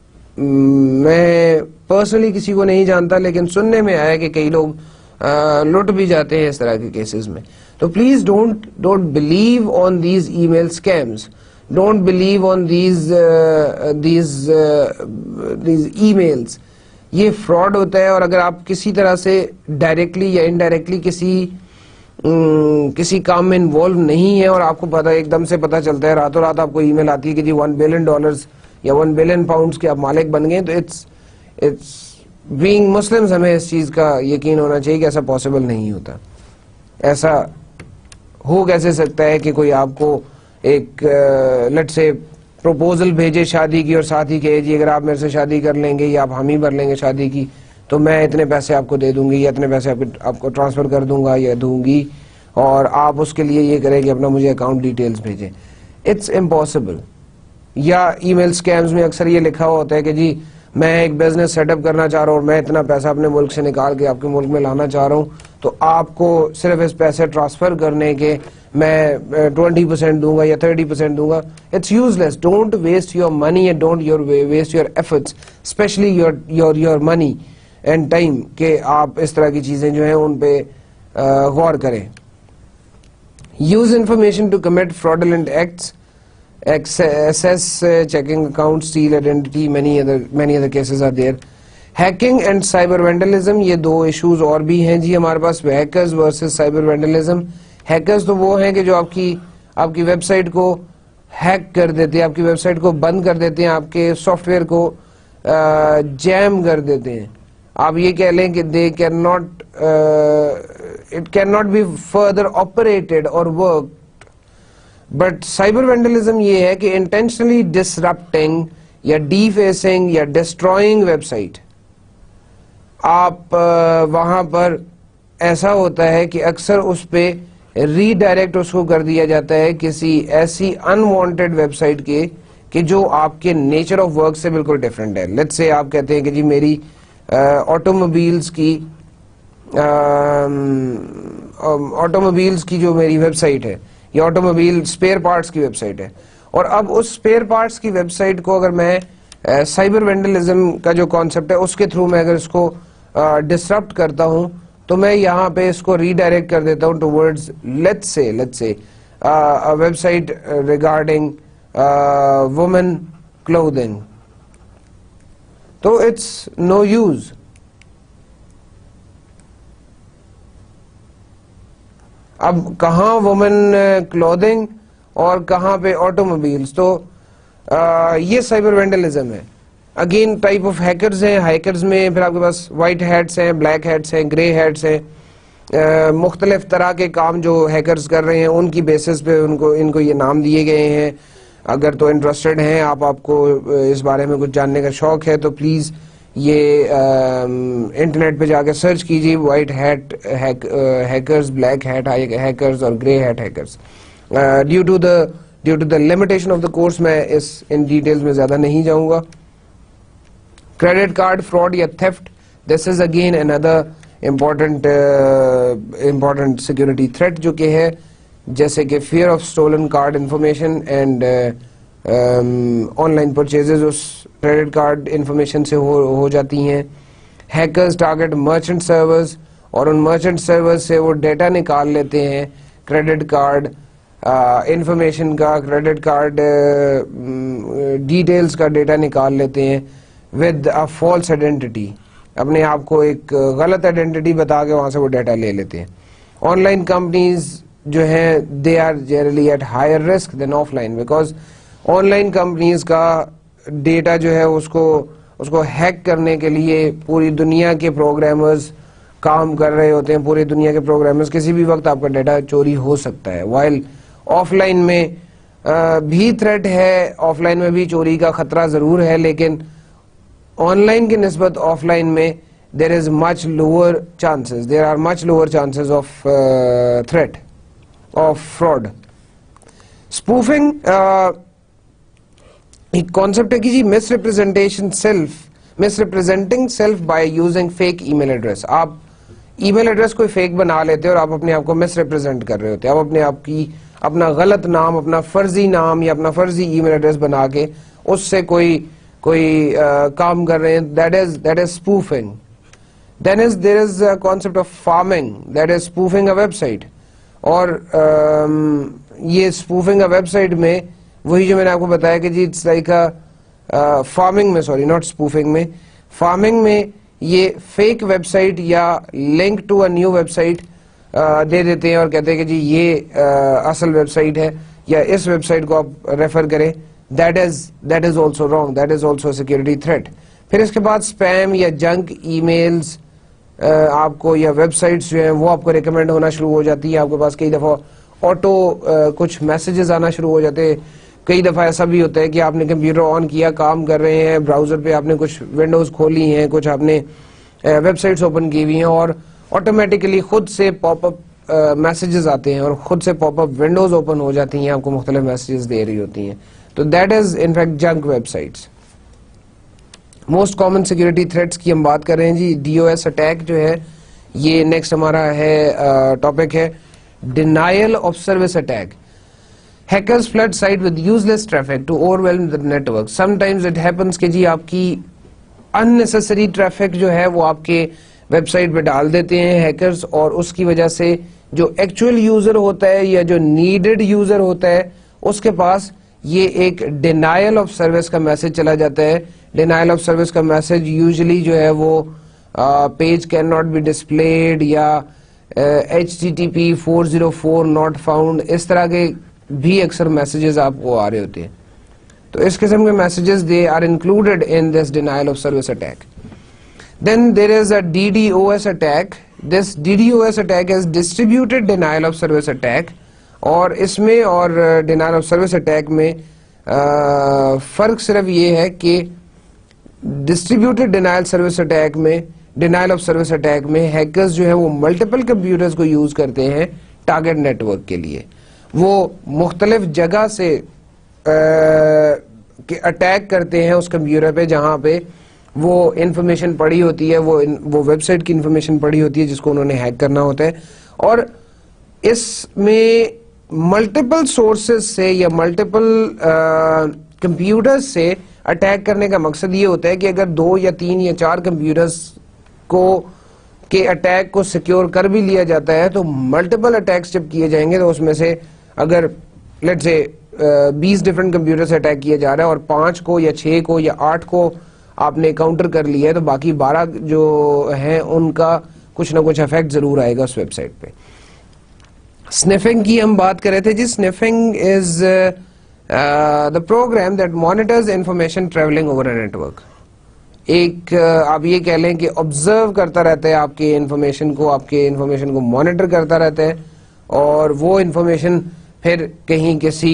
میں پرسنلی کسی کو نہیں جانتا, لیکن سننے میں آیا کہ کئی لوگ لٹ بھی جاتے ہیں اس طرح کے کیسز میں. تو please don't don't believe on these email scams, don't believe on these these these emails. یہ فراڈ ہوتا ہے, اور اگر آپ کسی طرح سے ڈائریکٹلی یا انڈائریکٹلی کسی کسی کام میں انوالو نہیں ہے, اور آپ کو پتا ایک دم سے پتا چلتا ہے, راتوں رات آپ کو ای میل آتی ہے کہ جی ون بلین ڈالرز یا ون بلین پاؤنڈز کے آپ مالک بن گئے, تو اٹس اٹس بینگ مسلمز ہمیں اس چیز کا یقین ہونا چاہیے کہ ایسا پاسبل نہیں ہوتا. ایسا ہو کیسے سکتا ہے کہ کوئی آپ کو ایک لٹ سے پروپوزل بھیجے شادی کی, اور ساتھ ہی کہے جی اگر آپ میرے سے شادی کر لیں گے یا آپ حامی بھر لیں گے شادی کی تو میں اتنے پیسے آپ کو دے دوں گی, یا اتنے پیسے آپ کو ٹرانسفر کر دوں گا یا دوں گی, اور آپ اس کے لیے یہ کریں کہ اپنا مجھے اکاؤنٹ ڈیٹیلز بھیجیں. It's impossible. یا ای میل اسکیمز میں اکثر یہ لکھا ہوا ہوتا ہے کہ جی میں ایک بزنس سیٹ اپ کرنا چاہ رہا ہوں اور میں اتنا پیسہ اپنے ملک سے نکال کے آپ کے ملک میں لانا چاہ رہا ہوں, تو آپ کو صرف اس پیسے ٹرانسفر کرنے کے میں ٹوینٹی پرسینٹ دوں گا یا تھرٹی پرسینٹ دوں گا. It's useless. Don't waste your money and don't your waste your efforts, especially your your your money and time, کہ آپ اس طرح کی چیزیں جو ہیں ان پہ غور کریں. Use information to commit fraudulent acts, access uh, checking account, steal identity, many other many other cases are there. Hacking and cyber vandalism, یہ دو ایشوز اور بھی ہیں جی ہمارے پاس. hackers versus cyber vandalism. hackers تو وہ ہیں کہ جو آپ کی آپ کی ویب سائٹ کو ہیک کر دیتے ہیں, آپ کی ویب سائٹ کو بند کر دیتے ہیں, آپ کے سافٹ ویئر کو جیم کر دیتے ہیں. آپ یہ کہہ لیں کہ they cannot uh, it cannot be further operated or worked. But cyber vandalism یہ ہے کہ انٹینشنلی ڈسرپٹنگ یا ڈیفیسنگ یا ڈسٹرائنگ ویب سائٹ. آپ وہاں پر ایسا ہوتا ہے کہ اکثر اس پہ ری ڈائریکٹ اس کو کر دیا جاتا ہے کسی ایسی انوانٹیڈ ویب سائٹ کے کہ جو آپ کے نیچر آف ورک سے بالکل ڈفرینٹ ہے. لیٹس سے آپ کہتے ہیں کہ جی میری آٹو موبائلس کی آٹو موبائلس کی جو میری ویب سائٹ ہے یا آٹو موبائل اسپیئر پارٹس کی ویب سائٹ ہے, اور اب اس اسپیئر پارٹس کی ویب سائٹ کو اگر میں سائبر وینڈلزم کا جو کانسیپٹ ہے اس کے تھرو میں اگر اس کو ڈسرپٹ کرتا ہوں تو میں یہاں پہ اس کو ری ڈائریکٹ کر دیتا ہوں towards let's say let's say website regarding women clothing. تو اٹس نو یوز. اب کہاں وومن کلوتھنگ اور کہاں پہ آٹو موبائلس, تو یہ سائبر وینڈلزم ہے. اگین ٹائپ آف ہیکرز ہیں. ہیکرز میں پھر آپ کے پاس وائٹ ہیٹس ہیں, بلیک ہیٹس ہیں, گرے ہیٹس ہیں. مختلف طرح کے کام جو ہیکرز کر رہے ہیں ان کی بیسس پہ ان کو ان کو یہ نام دیے گئے ہیں. اگر تو انٹرسٹڈ ہیں آپ, آپ کو اس بارے میں کچھ جاننے کا شوق ہے تو پلیز یہ انٹرنیٹ پہ جا کے سرچ کیجیے white hat hackers, black hat hackers اور grey hat hackers. Due to the due to the limitation of the course میں اس ان ڈیٹیلز میں زیادہ نہیں جاؤں گا. کریڈٹ کارڈ فراڈ یا تھیفٹ, دس از اگین اندر امپورٹنٹ امپورٹنٹ سیکورٹی تھریٹ جو کہ ہے, جیسے کہ fear of stolen card information and online purchases اس کریڈٹ کارڈ انفارمیشن سے ہو, ہو جاتی ہیں. ہیکرز ٹارگیٹ مرچنٹ سرورز اور ان مرچنٹ سرورز سے وہ ڈیٹا نکال لیتے ہیں کریڈٹ کارڈ انفارمیشن کا, کریڈٹ کارڈ ڈیٹیلز کا ڈیٹا نکال لیتے ہیں ود اے فالس آئیڈینٹی. اپنے آپ کو ایک غلط آئیڈینٹی بتا کے وہاں سے وہ ڈیٹا لے لیتے ہیں. آن لائن کمپنیز جو ہیں they are generally at higher risk than offline, because online companies کا ڈیٹا جو ہے اس کو اس کو ہیک کرنے کے لیے پوری دنیا کے پروگرامرز کام کر رہے ہوتے ہیں. پوری دنیا کے پروگرامرز کسی بھی وقت آپ کا ڈیٹا چوری ہو سکتا ہے. وائل آف لائن میں بھی تھریٹ ہے, آف لائن میں بھی چوری کا خطرہ ضرور ہے, لیکن آن لائن کی نسبت آف لائن میں there is much lower chances there are much lower chances of uh, threat of fraud. spoofing ایک کانسیپٹ ہے کہ جی misrepresentation self misrepresenting self by using fake email address. آپ email address کوئی fake بنا لیتے اور آپ اپنے آپ کو مس ریپرزینٹ کر رہے ہوتے ہیں. آپ اپنے آپ کی اپنا غلط نام, اپنا فرضی نام یا اپنا فرضی ای میل ایڈریس بنا کے اس سے کوئی کوئی کام کر رہے ہیں. That is that is spoofing. Then is there is a concept of farming, that is spoofing a website. اور یہ spoofing a website میں وہی جو میں نے آپ کو بتایا کہ جی it's like a farming میں sorry not spoofing میں farming میں یہ fake website یا link to a new website دے دیتے ہیں اور کہتے ہیں کہ جی یہ اصل ویب سائٹ ہے یا اس ویب سائٹ کو آپ ریفر کریں. that is that is also wrong, that is also a security threat. پھر اس کے بعد spam یا junk ای میلز آپ کو یا ویب سائٹس جو ہیں وہ آپ کو ریکمینڈ ہونا شروع ہو جاتی ہیں. آپ کے پاس کئی دفعہ آٹو کچھ میسیجز آنا شروع ہو جاتے ہیں. کئی دفعہ ایسا بھی ہوتا ہے کہ آپ نے کمپیوٹر آن کیا, کام کر رہے ہیں, براؤزر پہ آپ نے کچھ ونڈوز کھولی ہیں, کچھ آپ نے ویب سائٹس اوپن کی ہوئی ہیں اور آٹومیٹیکلی خود سے پاپ اپ میسیجز آتے ہیں اور خود سے پاپ اپ ونڈوز اوپن ہو جاتی ہیں, آپ کو مختلف میسیجز دے رہی ہوتی ہیں, تو that is in fact junk websites. Most common security threats کی ہم بات کر رہے ہیں جی. ڈی او ایس اٹیک جو ہے یہ نیکسٹ ہمارا ہے ٹاپک ہے. Denial of service attack. Hackers flood site with useless traffic to overwhelm the network. Sometimes it happens کہ جی آپ کی unnecessary traffic جو ہے وہ آپ کے ویب سائٹ پہ ڈال دیتے ہیں hackers, اور اس کی وجہ سے جو actual user ہوتا ہے یا جو needed user ہوتا ہے اس کے پاس یہ ایک denial of service کا میسج چلا جاتا ہے. denial of service کا میسج usually جو ہے وہ page cannot be displayed یا H T T P four zero four not found, اس طرح کے بھی اکثر میسیجز آپ کو آ رہے ہوتے ہیں. تو اس قسم کے messages they are included in this denial of service attack. Then there is a D D O S attack. This D D O S attack is distributed denial of service attack, اور اس میں اور denial of service attack میں فرق صرف یہ ہے کہ ڈسٹریبیوٹیڈ ڈینائل سروس اٹیک میں ڈینائل آف سروس اٹیک میں ہیکرز جو ہے وہ ملٹیپل کمپیوٹرز کو یوز کرتے ہیں ٹارگیٹ نیٹ ورک کے لیے. وہ مختلف جگہ سے اٹیک کرتے ہیں اس کمپیوٹر پہ جہاں پہ وہ انفارمیشن پڑی ہوتی ہے, وہ وہ ویب سائٹ کی انفارمیشن پڑی ہوتی ہے جس کو انہوں نے ہیک کرنا ہوتا ہے. اور اس میں ملٹیپل سورسز سے یا ملٹیپل کمپیوٹرز سے اٹیک کرنے کا مقصد یہ ہوتا ہے کہ اگر دو یا تین یا چار کمپیوٹرز کو کہ اٹیک کو سیکیور کر بھی لیا جاتا ہے تو ملٹیپل اٹیکس جب کیے جائیں گے تو اس میں سے اگر لیٹ سے بیس ڈفرنٹ کمپیوٹر سے اٹیک کیا جا رہا ہے اور پانچ کو یا چھ کو یا آٹھ کو آپ نے کاؤنٹر کر لیا ہے تو باقی بارہ جو ہیں ان کا کچھ نہ کچھ افیکٹ ضرور آئے گا اس ویب سائٹ پہ. سنیفنگ کی ہم بات کر رہے تھے جی. Sniffing is the program that monitors information travelling over a network. ایک آپ یہ کہہ لیں کہ آبزرو کرتا رہتا ہے آپ کے انفارمیشن کو, آپ کے انفارمیشن کو مانیٹر کرتا رہتا ہے, اور وہ انفارمیشن پھر کہیں کسی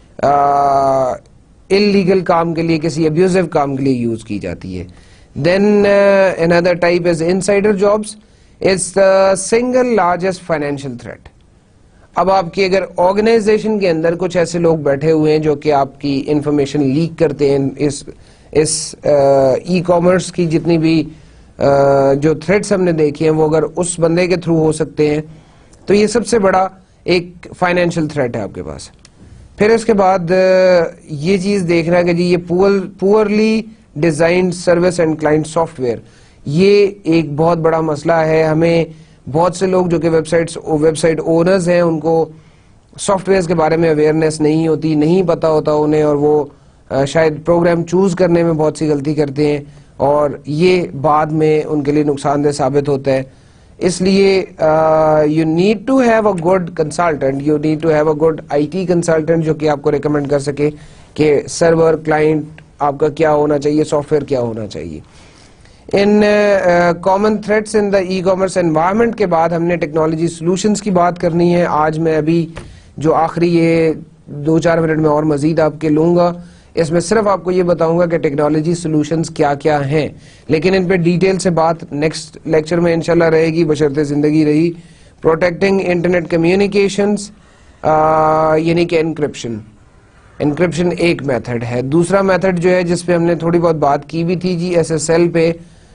انلیگل کام کے لیے, کسی ابیوزو کام کے لیے یوز کی جاتی ہے. دین another type is insider jobs. It's the single largest financial threat. اب آپ کی اگر آرگنائزیشن کے اندر کچھ ایسے لوگ بیٹھے ہوئے ہیں جو کہ آپ کی انفارمیشن لیک کرتے ہیں, اس اس ای کامرس کی جتنی بھی جو تھریٹس ہم نے دیکھے ہیں وہ اگر اس بندے کے تھرو ہو سکتے ہیں تو یہ سب سے بڑا ایک فائنینشیل تھریٹ ہے آپ کے پاس. پھر اس کے بعد یہ چیز دیکھنا کہ جی یہ poorly designed service and client software, یہ ایک بہت بڑا مسئلہ ہے. ہمیں بہت سے لوگ جو کہ websites website owners ہیں ان کو سافٹ ویئرز کے بارے میں اویئرنیس نہیں ہوتی, نہیں پتا ہوتا انہیں, اور وہ شاید پروگرام چوز کرنے میں بہت سی غلطی کرتے ہیں اور یہ بعد میں ان کے لیے نقصان دہ ثابت ہوتا ہے. اس لیے you need to have a good consultant, you need to have a good I T consultant جو کہ آپ کو ریکمینڈ کر سکے کہ سرور کلائنٹ آپ کا کیا ہونا چاہیے, سافٹ ویئر کیا ہونا چاہیے. In common threats in the e commerce environment کے بعد ہم نے ٹیکنالوجی سولوشنز کی بات کرنی ہے. آج میں ابھی جو آخری یہ دو چار منٹ میں اور مزید آپ کے لوں گا, اس میں صرف آپ کو یہ بتاؤں گا کہ ٹیکنالوجی سولوشنز کیا کیا ہیں, لیکن ان پہ ڈیٹیل سے بات نیکسٹ لیکچر میں انشاءاللہ رہے گی بشرطِ زندگی رہی. پروٹیکٹنگ انٹرنیٹ کمیونیکیشنز یعنی کہ انکرپشن. انکرپشن ایک میتھڈ ہے. دوسرا میتھڈ جو ہے جس پہ ہم نے تھوڑی بہت بات کی بھی تھی جی ایس ایس ایل پہ,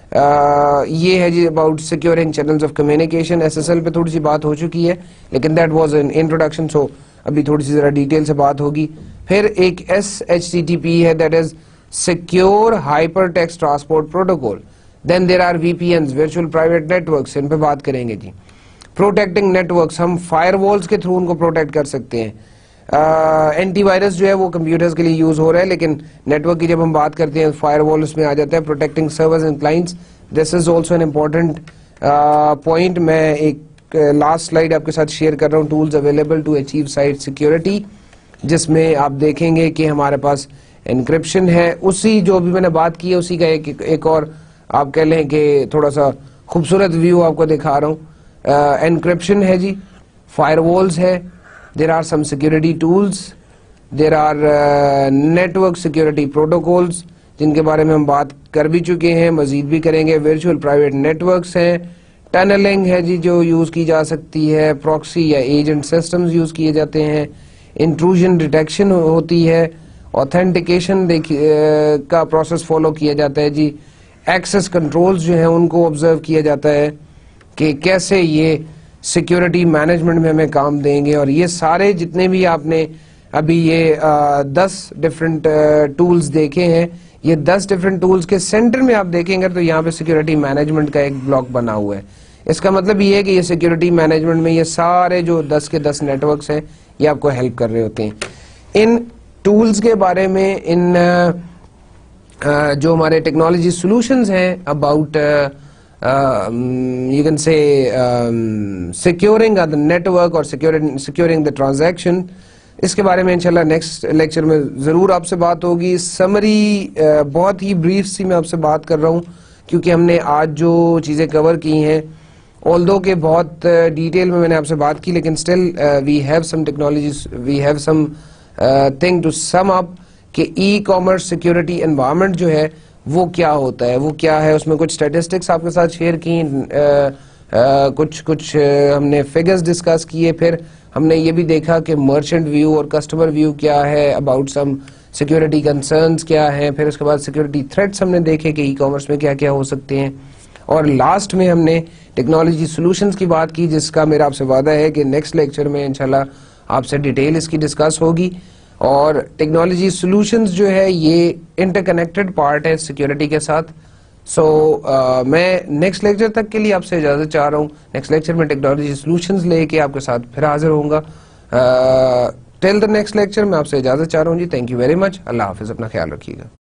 یہ ہے جی about securing channels of communication. S S L پہ تھوڑی سی بات ہو چکی ہے لیکن that was an introduction, so ابھی تھوڑی سی ذرا ڈیٹیل سے بات ہوگی. پھر ایک S H T T P ہے, that is secure hypertext transport protocol. Then there are V P Ns, virtual private networks, ان پہ بات کریں گے جی. پروٹیکٹنگ نیٹ ورکس, ہم فائر والز کے تھرو ان کو پروٹیکٹ کر سکتے ہیں. اینٹی وائرس جو ہے وہ کمپیوٹرز کے لیے یوز ہو رہا ہے لیکن نیٹ ورک کی جب ہم بات کرتے ہیں فائر وال اس میں آ جاتا ہے. Protecting servers and clients, this is also an important point. میں ایک لاسٹ سلائیڈ آپ کے ساتھ شیئر کر رہا ہوں, tools available to achieve site security, جس میں آپ دیکھیں گے کہ ہمارے پاس انکرپشن ہے. اسی جو بھی میں نے بات کی ہے اسی کا ایک ایک اور آپ کہہ لیں کہ تھوڑا سا خوبصورت ویو آپ کو دکھا رہا ہوں. انکرپشن ہے جی, فائر والز ہے, there are some security tools, there are uh, network security protocols جن کے بارے میں ہم بات کر بھی چکے ہیں, مزید بھی کریں گے. ورچوئل پرائیویٹ نیٹ ورکس ہیں, ٹنلنگ ہے جی جو یوز کی جا سکتی ہے, پراکسی یا ایجنٹ سسٹمز یوز کیے جاتے ہیں, انٹروژن ڈیٹیکشن ہوتی ہے, اوتھینٹیکیشن کا پروسیس فالو کیا جاتا ہے جی, ایکسس کنٹرولز جو ہیں ان کو آبزرو کیا جاتا ہے کہ کیسے یہ سیکیورٹی مینجمنٹ میں ہمیں کام دیں گے. اور یہ سارے جتنے بھی آپ نے ابھی یہ دس ڈفرینٹ ٹولز دیکھے ہیں, یہ دس ڈفرینٹ ٹولز کے سینٹر میں آپ دیکھیں گے تو یہاں پہ سیکیورٹی مینجمنٹ کا ایک بلاک بنا ہوا ہے. اس کا مطلب یہ ہے کہ یہ سیکیورٹی مینجمنٹ میں یہ سارے جو دس کے دس نیٹ ورکس ہیں یہ آپ کو ہیلپ کر رہے ہوتے ہیں. ان ٹولز کے بارے میں, ان جو ہمارے ٹیکنالوجی سولوشنز ہیں about you can say securing the network اور سیکیورنگ دا ٹرانزیکشن, اس کے بارے میں انشاءاللہ نیکسٹ لیکچر میں ضرور آپ سے بات ہوگی. سمری بہت ہی بریف سی میں آپ سے بات کر رہا ہوں کیونکہ ہم نے آج جو چیزیں کور کی ہیں آلدو کہ بہت ڈیٹیل میں میں نے آپ سے بات کی, لیکن still we have some technologies, we have something to sum up کہ ای کامرس سیکیورٹی انوائرمنٹ جو ہے وہ کیا ہوتا ہے, وہ کیا ہے. اس میں کچھ اسٹیٹسٹکس آپ کے ساتھ شیئر کی, کچھ کچھ ہم نے فگرز ڈسکس کیے, پھر ہم نے یہ بھی دیکھا کہ مرچنٹ ویو اور کسٹمر ویو کیا ہے, اباؤٹ سم سیکیورٹی کنسرنز کیا ہیں, پھر اس کے بعد سیکیورٹی تھریٹس ہم نے دیکھے کہ ای کامرس میں کیا کیا ہو سکتے ہیں, اور لاسٹ میں ہم نے ٹیکنالوجی سولوشنز کی بات کی, جس کا میرا آپ سے وعدہ ہے کہ نیکسٹ لیکچر میں انشاءاللہ آپ سے ڈیٹیل اس کی ڈسکس ہوگی. اور ٹیکنالوجی سولوشنز جو ہے یہ انٹر کنیکٹڈ پارٹ ہے سیکیورٹی کے ساتھ. سو so, uh, میں نیکسٹ لیکچر تک کے لیے آپ سے اجازت چاہ رہا ہوں. نیکسٹ لیکچر میں ٹیکنالوجی سولوشنز لے کے آپ کے ساتھ پھر حاضر ہوں گا. ٹل دا نیکسٹ لیکچر میں آپ سے اجازت چاہ رہا ہوں جی. Thank you very much. اللہ حافظ. اپنا خیال رکھیے گا.